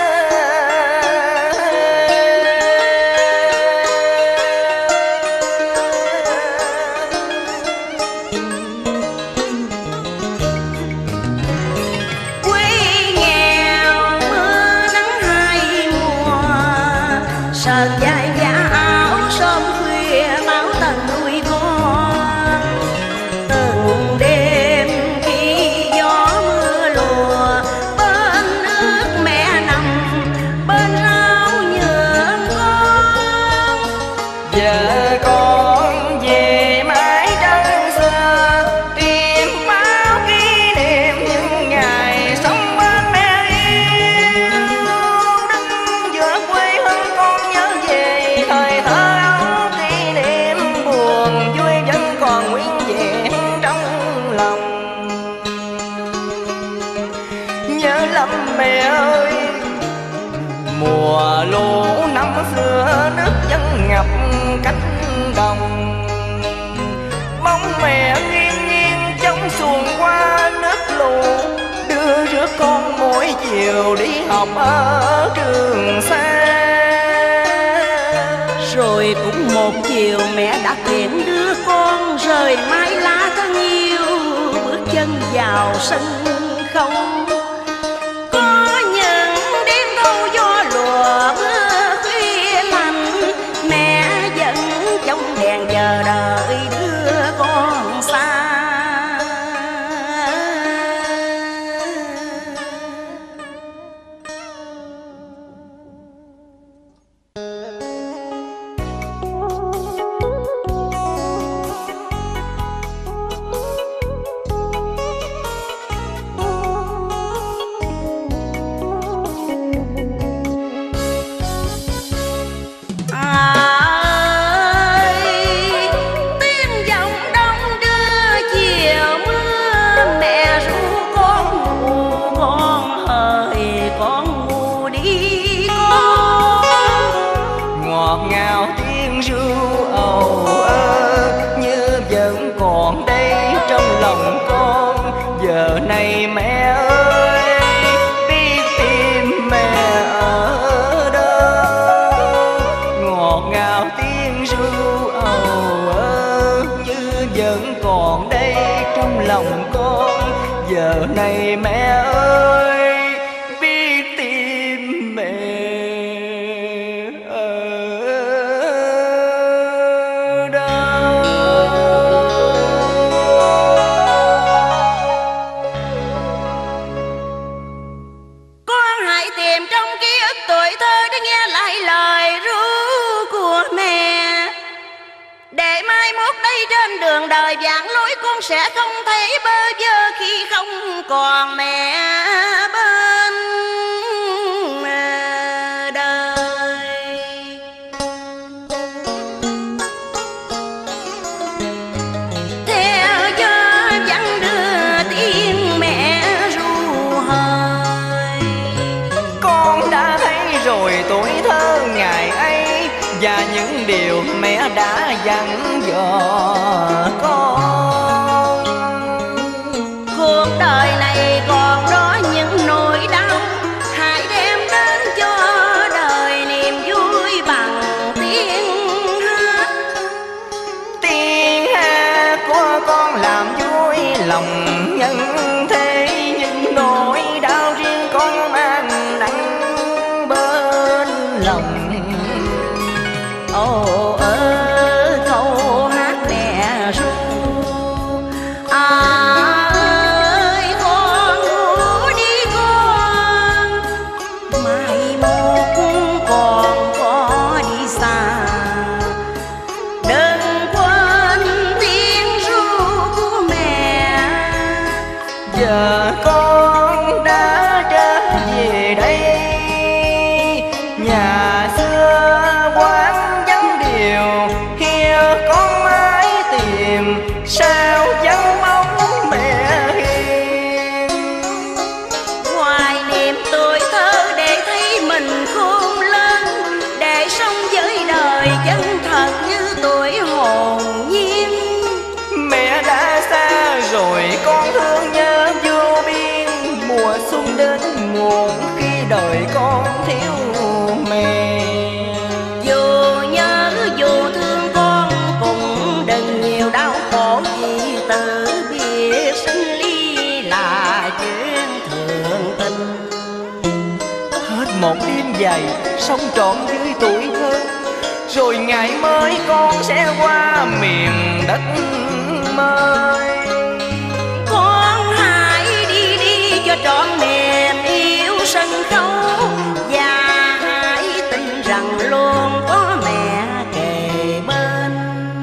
Quê nghèo mưa nắng hai mùa, sờn dài giá áo sớm khuya báo tần nuôi con. Từng đêm khi gió mưa lùa, bên nước mẹ nằm bên rau nhượng con.
Giờ con về mái trăng xưa, tìm bao kỷ niệm những ngày sống bên mẹ yêu. Đứng giữa quê hương con nhớ về thời thơ ấu, kỷ niệm buồn vui vẫn còn nguyên vẹn trong lòng. Nhớ lắm mẹ ơi, mùa lũ năm xưa nước vẫn ngập cánh đồng. Bóng mẹ nghiêng nghiêng trong xuồng qua nước lũ, đưa rước con mỗi chiều đi học ở trường xa.
Rồi cũng một chiều mẹ đã tiễn đứa con rời mái lá thân yêu, bước chân vào sân khấu. Có những đêm thâu gió lùa mưa khuya lạnh, mẹ vẫn trong đèn chờ đợi đứa con xa.
này mẹ ơi, biết tìm mẹ ở đâu. Ngọt ngào tiếng ru ầu ơ như vẫn còn đây trong lòng con. Giờ này mẹ ơi, biết tìm mẹ ở đâu.
Con hãy tìm trong ký ức tuổi thơ để nghe lại lời ru của mẹ, để mai mốt đây trên đường đời vạn lối con sẽ không thấy bơ vơ khi không còn mẹ bên đời. Theo gió vẫn đưa tiếng mẹ ru hơi.
Con đã thấy rồi tuổi thơ ngày ấy và những điều mẹ đã dặn dò con.
Cuộc đời này còn đó những nỗi đau, hãy đem đến cho đời niềm vui bằng tiếng hát.
Tiếng hát của con làm vui lòng nhân thế, nhưng nỗi đau riêng con mang nặng bên lòng.
Ồ ơ câu hát mẹ ru, ơi con ngủ đi con, mai mốt còn có đi xa. Đừng quên tiếng ru của mẹ.
Giờ con đã trở về đây, nhà xưa quán vắng điều, kia con mãi tìm sao vắng bóng mẹ hiền.
Hoài niệm tuổi thơ để thấy mình khôn lớn, để sống với đời chân thật như tuổi hồn nhiên.
Mẹ đã xa rồi con thương nhớ vô biên, mùa xuân đến muộn khi đời con thiếu mẹ.
Dù nhớ dù thương con cũng đừng nhiều đau khổ, vì tự biết sinh ly là chuyện thường tình.
Hết một đêm dài sống trọn với tuổi thơ, rồi ngày mới con sẽ qua miền đất mới.
Con hãy đi đi cho trọn niềm yêu sân khấu, và hãy tin rằng luôn có mẹ kề bên.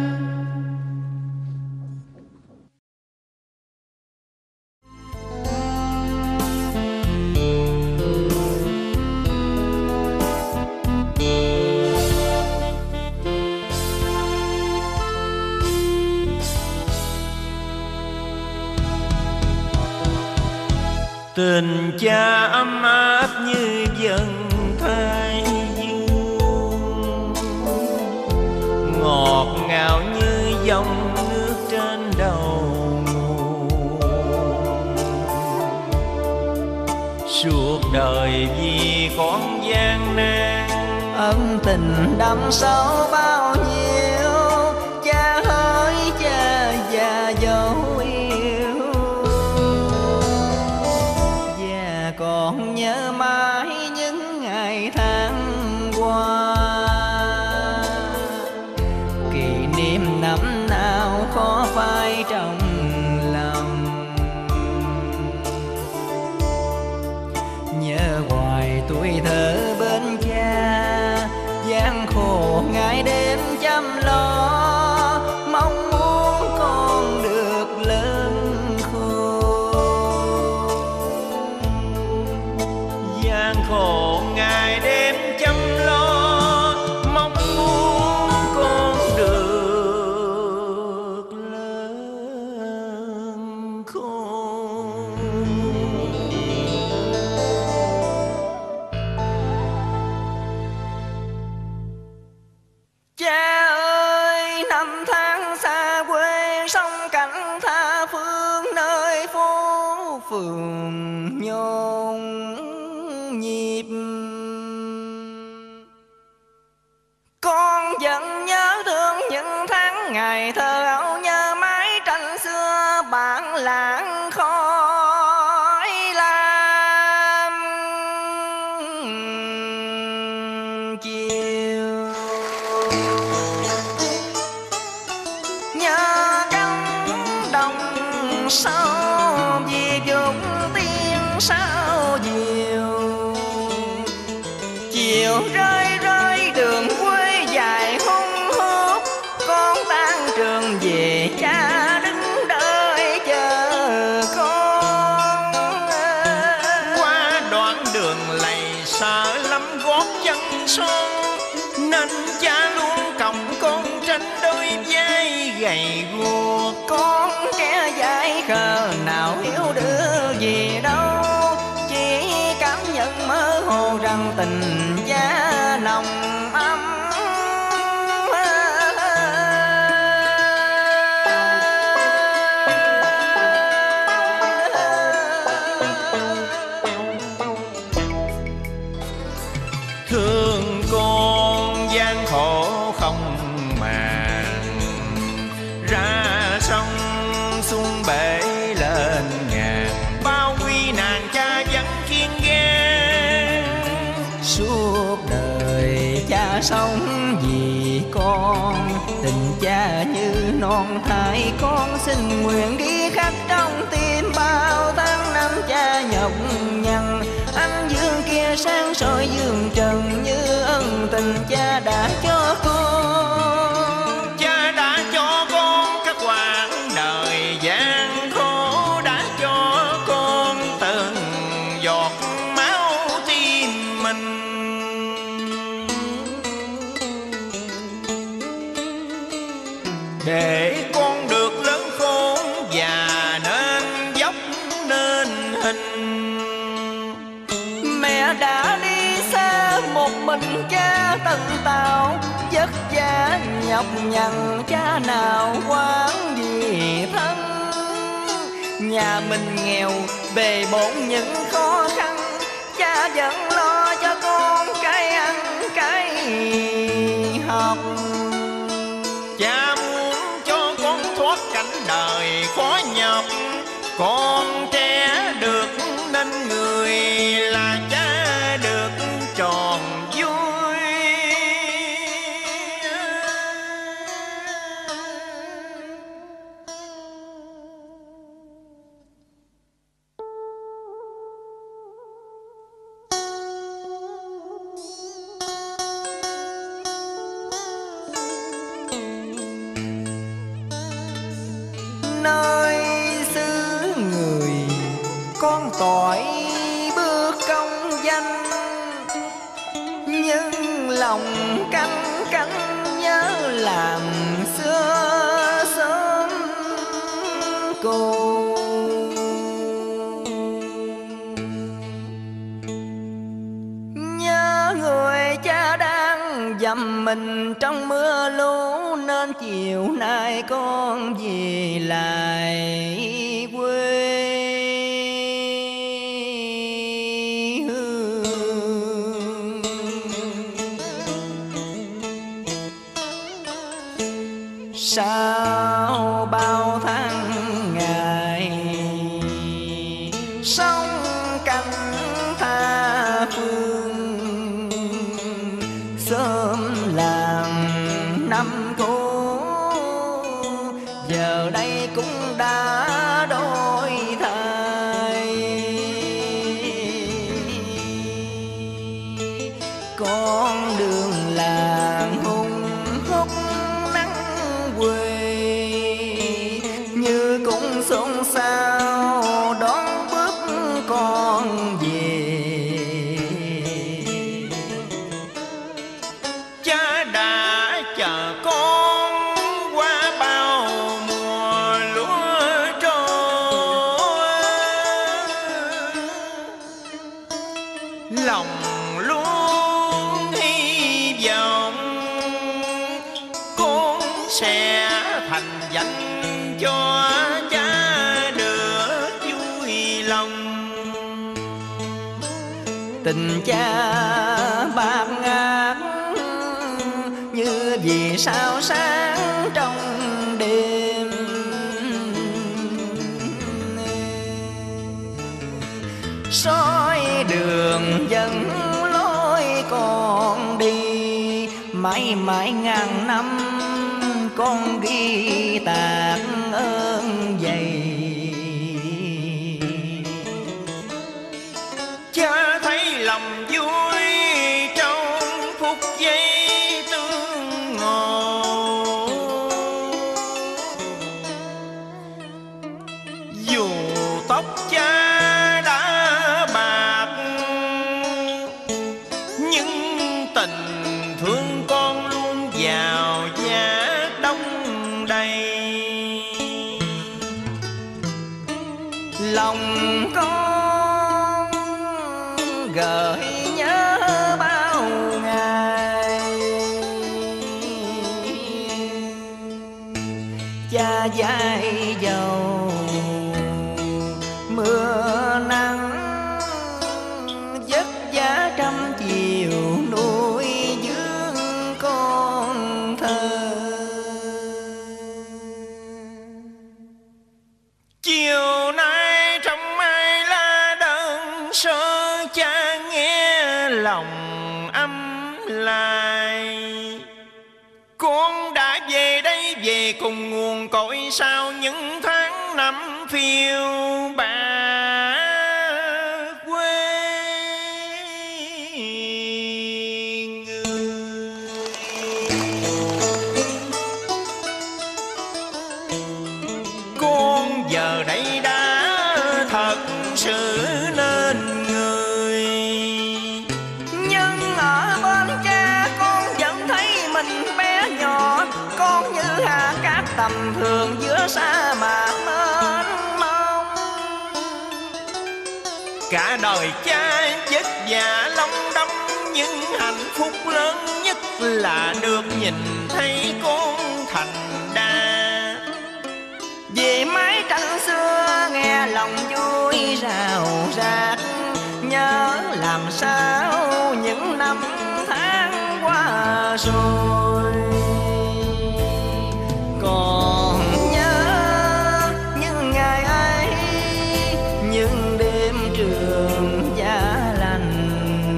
Tình cha ấm áp như dần thái dương, ngọt ngào như dòng nước trên đầu nguồn. Suốt đời vì con gian nan,
Ân tình đậm sâu bao nhiêu, cha hỡi cha già dấu yêu. Và còn nhớ mãi những ngày tháng qua, kỷ niệm năm nào khó phai trong lòng. Nhớ hoài tuổi thơ bên cha, gian khổ ngày đêm chăm lo, mong muốn con được lớn khôn.
gian khổ ngày đêm chăm lo, mong muốn con được lớn
vườn nhôn nhịp. Con vẫn nhớ thương những tháng ngày thơ ấu, nhớ mái tranh xưa bản làng khói lam chiều. Nhớ cánh đồng sâu vì vùng tiên sao diều. Chiều rơi rơi đường quê dài hung hút, con tan trường về cha đứng đợi chờ con.
Qua đoạn đường lầy sợ lắm gót chân son, nên cha luôn còng con trên đôi vai gầy guộc.
Con trẻ dại khờ nào hiểu được gì đâu, chỉ cảm nhận mơ hồ rằng tình gia nồng ấm.
Thương con gian khổ không màng, ra sông xuân bể lên ngàn. Bao nguy nạn cha vẫn kiên ngang,
Suốt đời cha sống vì con, tình cha như non thái. Con xin nguyện ghi khắc trong tim bao tháng năm cha nhọc nhằn. Ánh dương kia sáng soi dương trần như ân tình cha đã cho con.
cha đã cho con các quãng đời gian khổ, đã cho con từng giọt máu tim mình. Để con được lớn khôn và nên dốc nên hình.
Mẹ đã đi xa một mình cha tận tàu, vất vả nhọc nhằn cha nào quán vì thân. Nhà mình nghèo bề bộn những khó khăn, cha vẫn lo cho con cái ăn cái học.
Cha muốn cho con thoát cảnh đời khó nhọc, con trẻ được nên người, là cha được tròn vui.
Nơi xứ người con tội bước công danh, nhưng lòng canh cánh nhớ làm xưa sớm cô. Nhớ người cha đang dầm mình trong mưa lũ, nên chiều nay con về lại quê hương. Sau bao tháng ngày sống canh tha phương, sớm làm năm cũ giờ đây cũng đã đổi thay. Con đường làng hung hút nắng quê, như cũng xôn xao đón bước con về.
Cha đã chờ con qua bao mùa lúa trôi, lòng luôn hy vọng con sẽ thành danh cho cha được vui lòng.
Tình cha bạc ngát như vì sao sáng trong đêm. Soi đường dẫn lối con đi, mãi mãi ngàn năm con ghi tạc ơn dày.
Cha thấy lòng vui trong phút giây tương ngộ, dù tóc cha đã bạc nhưng tình thương con luôn vào giá đông đầy.
Lòng con gợi nhớ bao ngày, cha dạy dầu mưa nắng vất vả trăm chiều nuôi dưỡng con thơ.
Chiều nay trong ai lá đơn sơ, cha nghe lòng âm lại. Con đã về đây về cùng nguồn cội sau những tháng năm phiêu bạt quê người. Con giờ đây đã thật sự nên người,
Nhưng ở bên cha con vẫn thấy mình bé nhỏ. Con như hạt cát tầm thường giữa sa mạc mênh mông.
cả đời cha vất vả long đong, nhưng hạnh phúc lớn nhất là được nhìn thấy con thành đạt.
Vì mái tranh xưa nghe lòng vui rào rạt, nhớ làm sao những năm tháng qua rồi. Còn nhớ những ngày ấy, những đêm trường giá lành.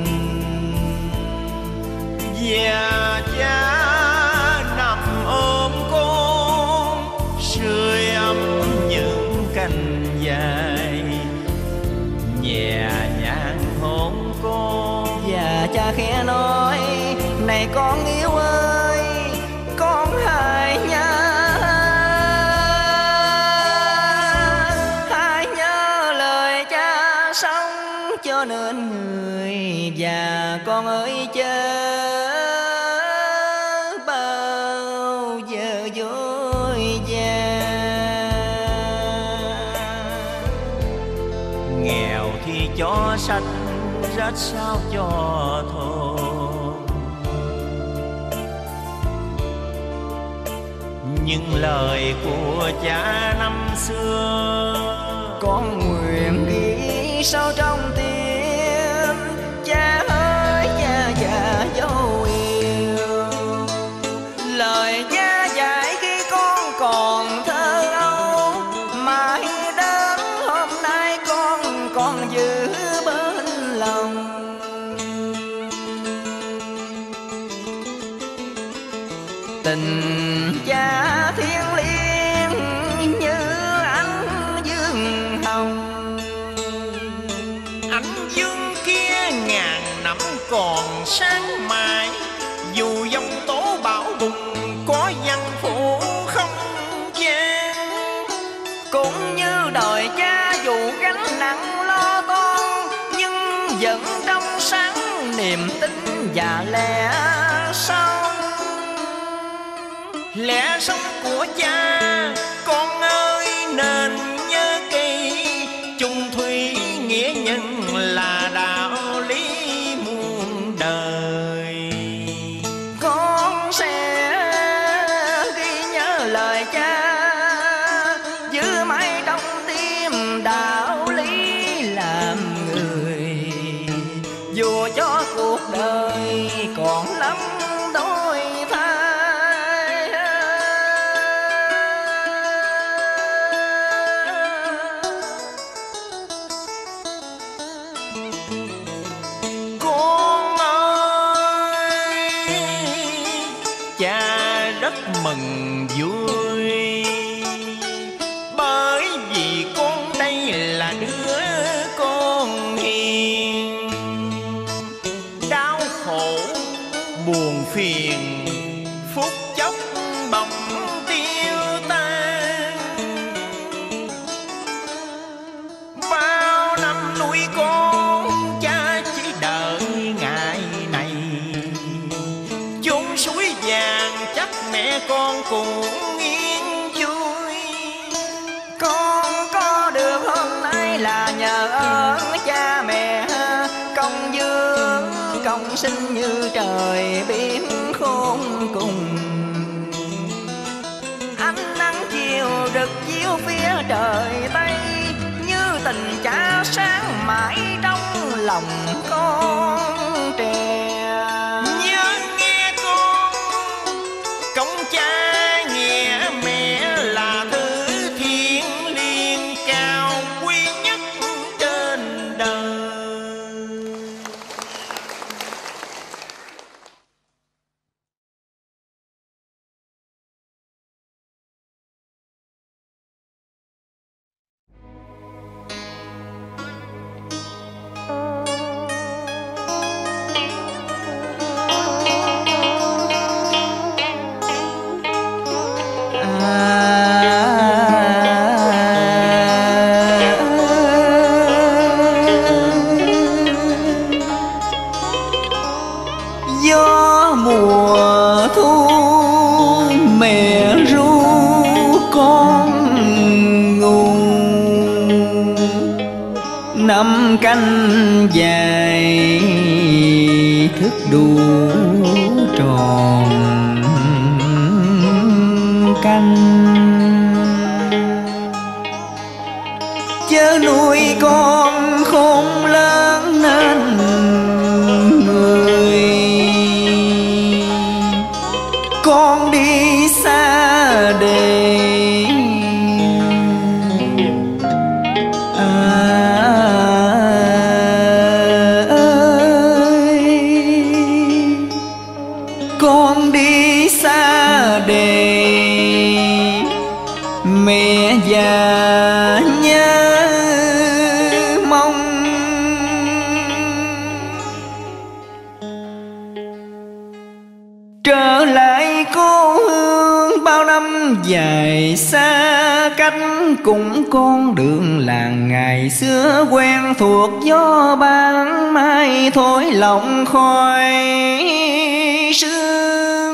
Và cha nằm ôm con, sưởi ấm những cành dài, nhẹ nhàng hôn con.
Và cha khẽ nói: này con yêu ơi, con hãy nhớ lời cha sống cho nên người. Và con ơi chớ bao giờ dối gian.
Nghèo thì cho sách, rất sao cho thôi, những lời của cha năm xưa
con nguyện ghi sâu trong tim. Cha ơi cha già dấu yêu, lời cha dạy khi con còn thơ ấu, mãi đến hôm nay con còn giữ bên lòng. Tình cha thiêng liêng như ánh dương hồng.
ánh dương kia ngàn năm còn sáng mãi, dù dòng tố bão bùng có văn phủ không gian.
Cũng như đời cha dù gánh nặng lo toan, nhưng vẫn trong sáng niềm tin và lẽ sống.
Lẽ sống của cha con ơi nên nhớ kỹ, chung thủy nghĩa nhân là đạo lý muôn đời.
Con sẽ ghi nhớ lời cha, giữ mãi trong tim đạo lý làm người. Dù sinh như trời biển khôn cùng. Ánh nắng chiều rực chiếu phía trời Tây, như tình cha sáng mãi trong lòng con trẻ.
Nhớ nghe con, công cha nghĩa mẹ là thứ thiêng liêng cao quý nhất trên đời.
Gió mùa thu mẹ ru con ngủ, năm canh dài thức đủ tròn canh. Chớ nuôi con khôn lớn nên người, con đi xa để con đi xa để mẹ già nhớ mong. Trở lại cô hương bao năm dài xa cách, cũng con đường làng ngày xưa quen thuộc. Gió ban mai thổi lộng khói sương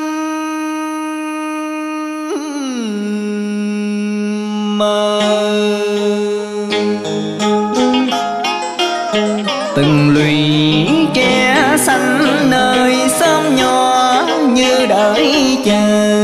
mờ. Từng lũy tre xanh nơi xóm nhỏ như đợi chờ.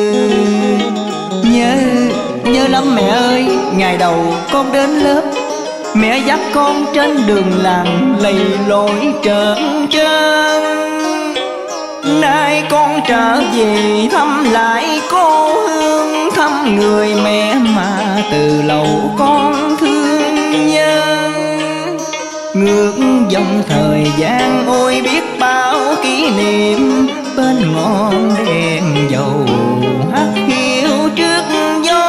Nhớ lắm mẹ ơi, ngày đầu con đến lớp, mẹ dắt con trên đường làng lầy lội trơn trơn. Nay con trở về thăm lại cô hương, thăm người mẹ mà từ lâu con thương nhớ. Ngược dòng thời gian ôi biết bao kỷ niệm, bên ngọn đèn dầu hắt hiu trước gió.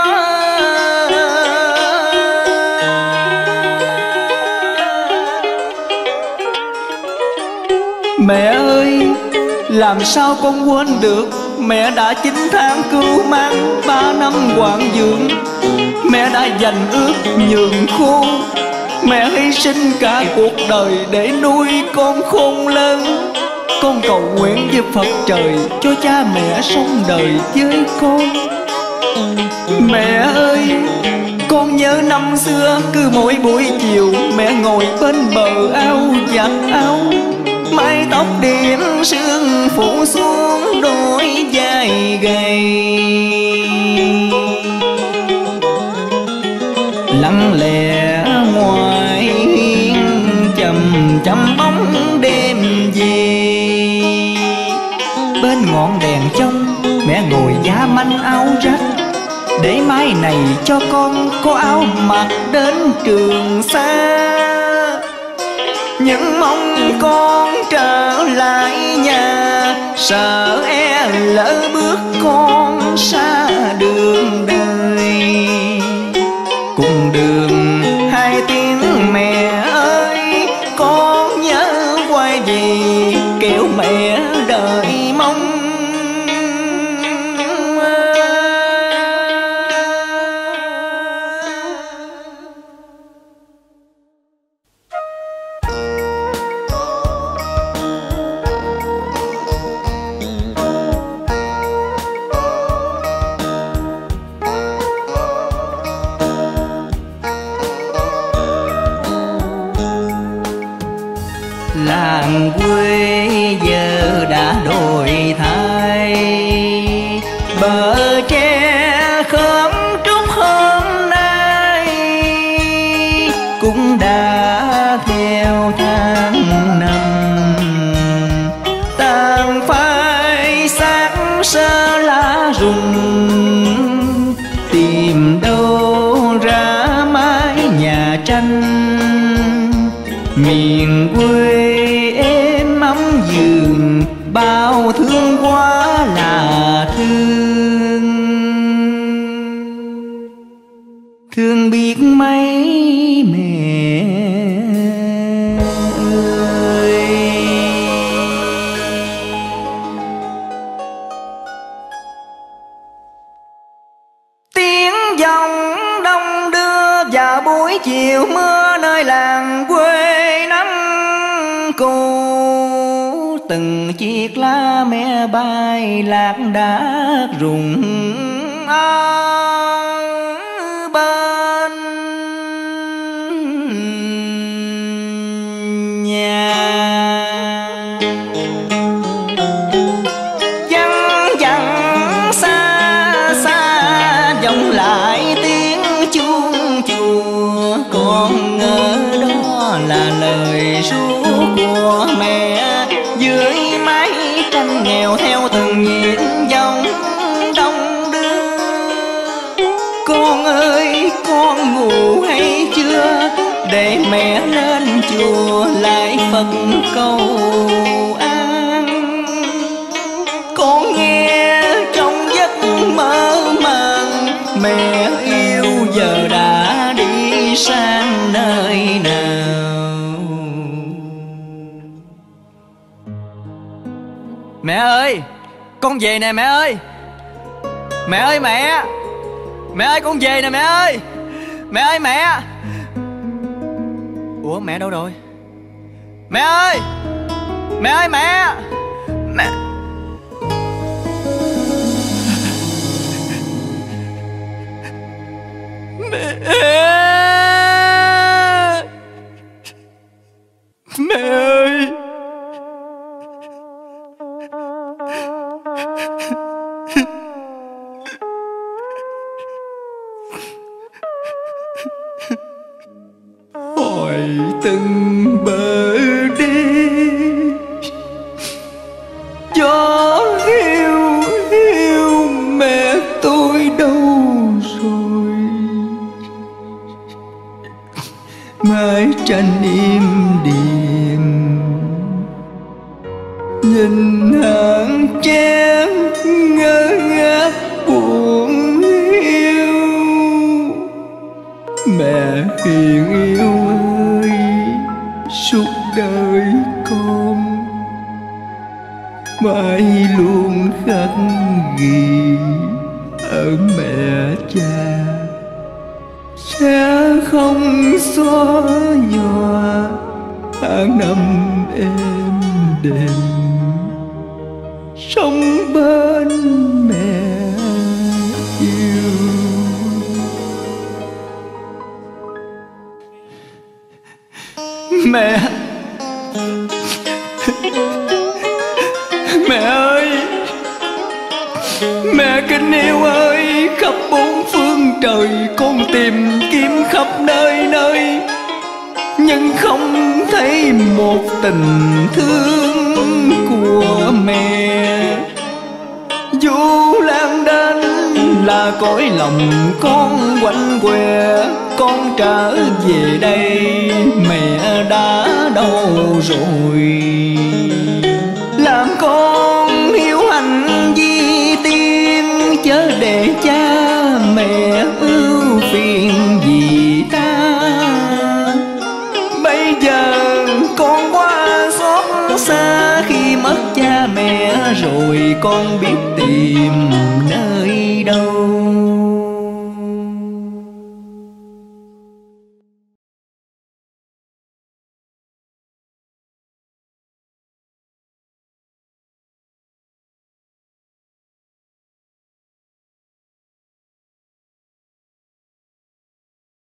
Mẹ ơi, làm sao con quên được, mẹ đã 9 tháng cứu mang, 3 năm quạng dưỡng. Mẹ đã dành ước nhường khô, mẹ hy sinh cả cuộc đời để nuôi con khôn lớn. Con cầu nguyện với Phật trời cho cha mẹ sống đời với con. Mẹ ơi, con nhớ năm xưa cứ mỗi buổi chiều mẹ ngồi bên bờ ao giặt áo, mái tóc điểm sương phủ xuống đôi vai gầy. Lặng lẽ ngoài hiên chầm chầm bóng đêm về. Bên ngọn đèn trong mẹ ngồi giá manh áo rách, để mai này cho con có áo mặc đến trường xa. Nhưng mong con trở lại nhà, sợ e lỡ bước con xa đường đời. Cùng đường hai tiếng mẹ ơi, con nhớ quay về kẻo mẹ đợi mong.
miền quê êm ấm giường, bao thương quá là thương. Thương biết mấy mẹ ơi. Tiếng dòng đông đưa vào buổi chiều mưa nơi làng quê nắng cù. Từng chiếc lá me bay lạc đác rụng ở bên nhà. Vắng vắng xa xa vọng lại tiếng chuông chùa. Con ngỡ đó là lời ru của mẹ dưới mái tranh nghèo theo từng nhịp dòng đông đưa. Con ơi con ngủ hay chưa, để mẹ lên chùa lại Phật cầu an. Con nghe trong giấc mơ màng, mẹ yêu giờ đã đi sang nơi nào. Mẹ ơi, con về nè mẹ ơi. Mẹ ơi mẹ. Mẹ ơi con về nè mẹ ơi. Mẹ ơi mẹ. Ủa mẹ đâu rồi? Mẹ ơi. Mẹ ơi mẹ. Mẹ. Mẹ ơi. Hỏi từng bờ đi gió hiu hiu, mẹ tôi đâu rồi? Mái tranh im đềm nhìn hàng tre ngơ ngác buồn hiu. Mẹ hiền yêu ơi, suốt đời con mãi luôn khắc ghi ở mẹ cha, sẽ không xóa nhòa tháng năm êm đềm sống bên mẹ yêu. Mẹ. Mẹ ơi. Mẹ kính yêu ơi, khắp bốn phương trời con tìm kiếm khắp nơi nơi, nhưng không thấy một tình thương của mẹ. Dù lan đến là cõi lòng con quạnh quẹ, con trở về đây mẹ đã đâu rồi? Làm con hiếu hành vi tiên, chớ để cha mẹ ưu phiền vì ta. Bây giờ con quá xót xa, khi mất cha mẹ rồi con biết tìm nơi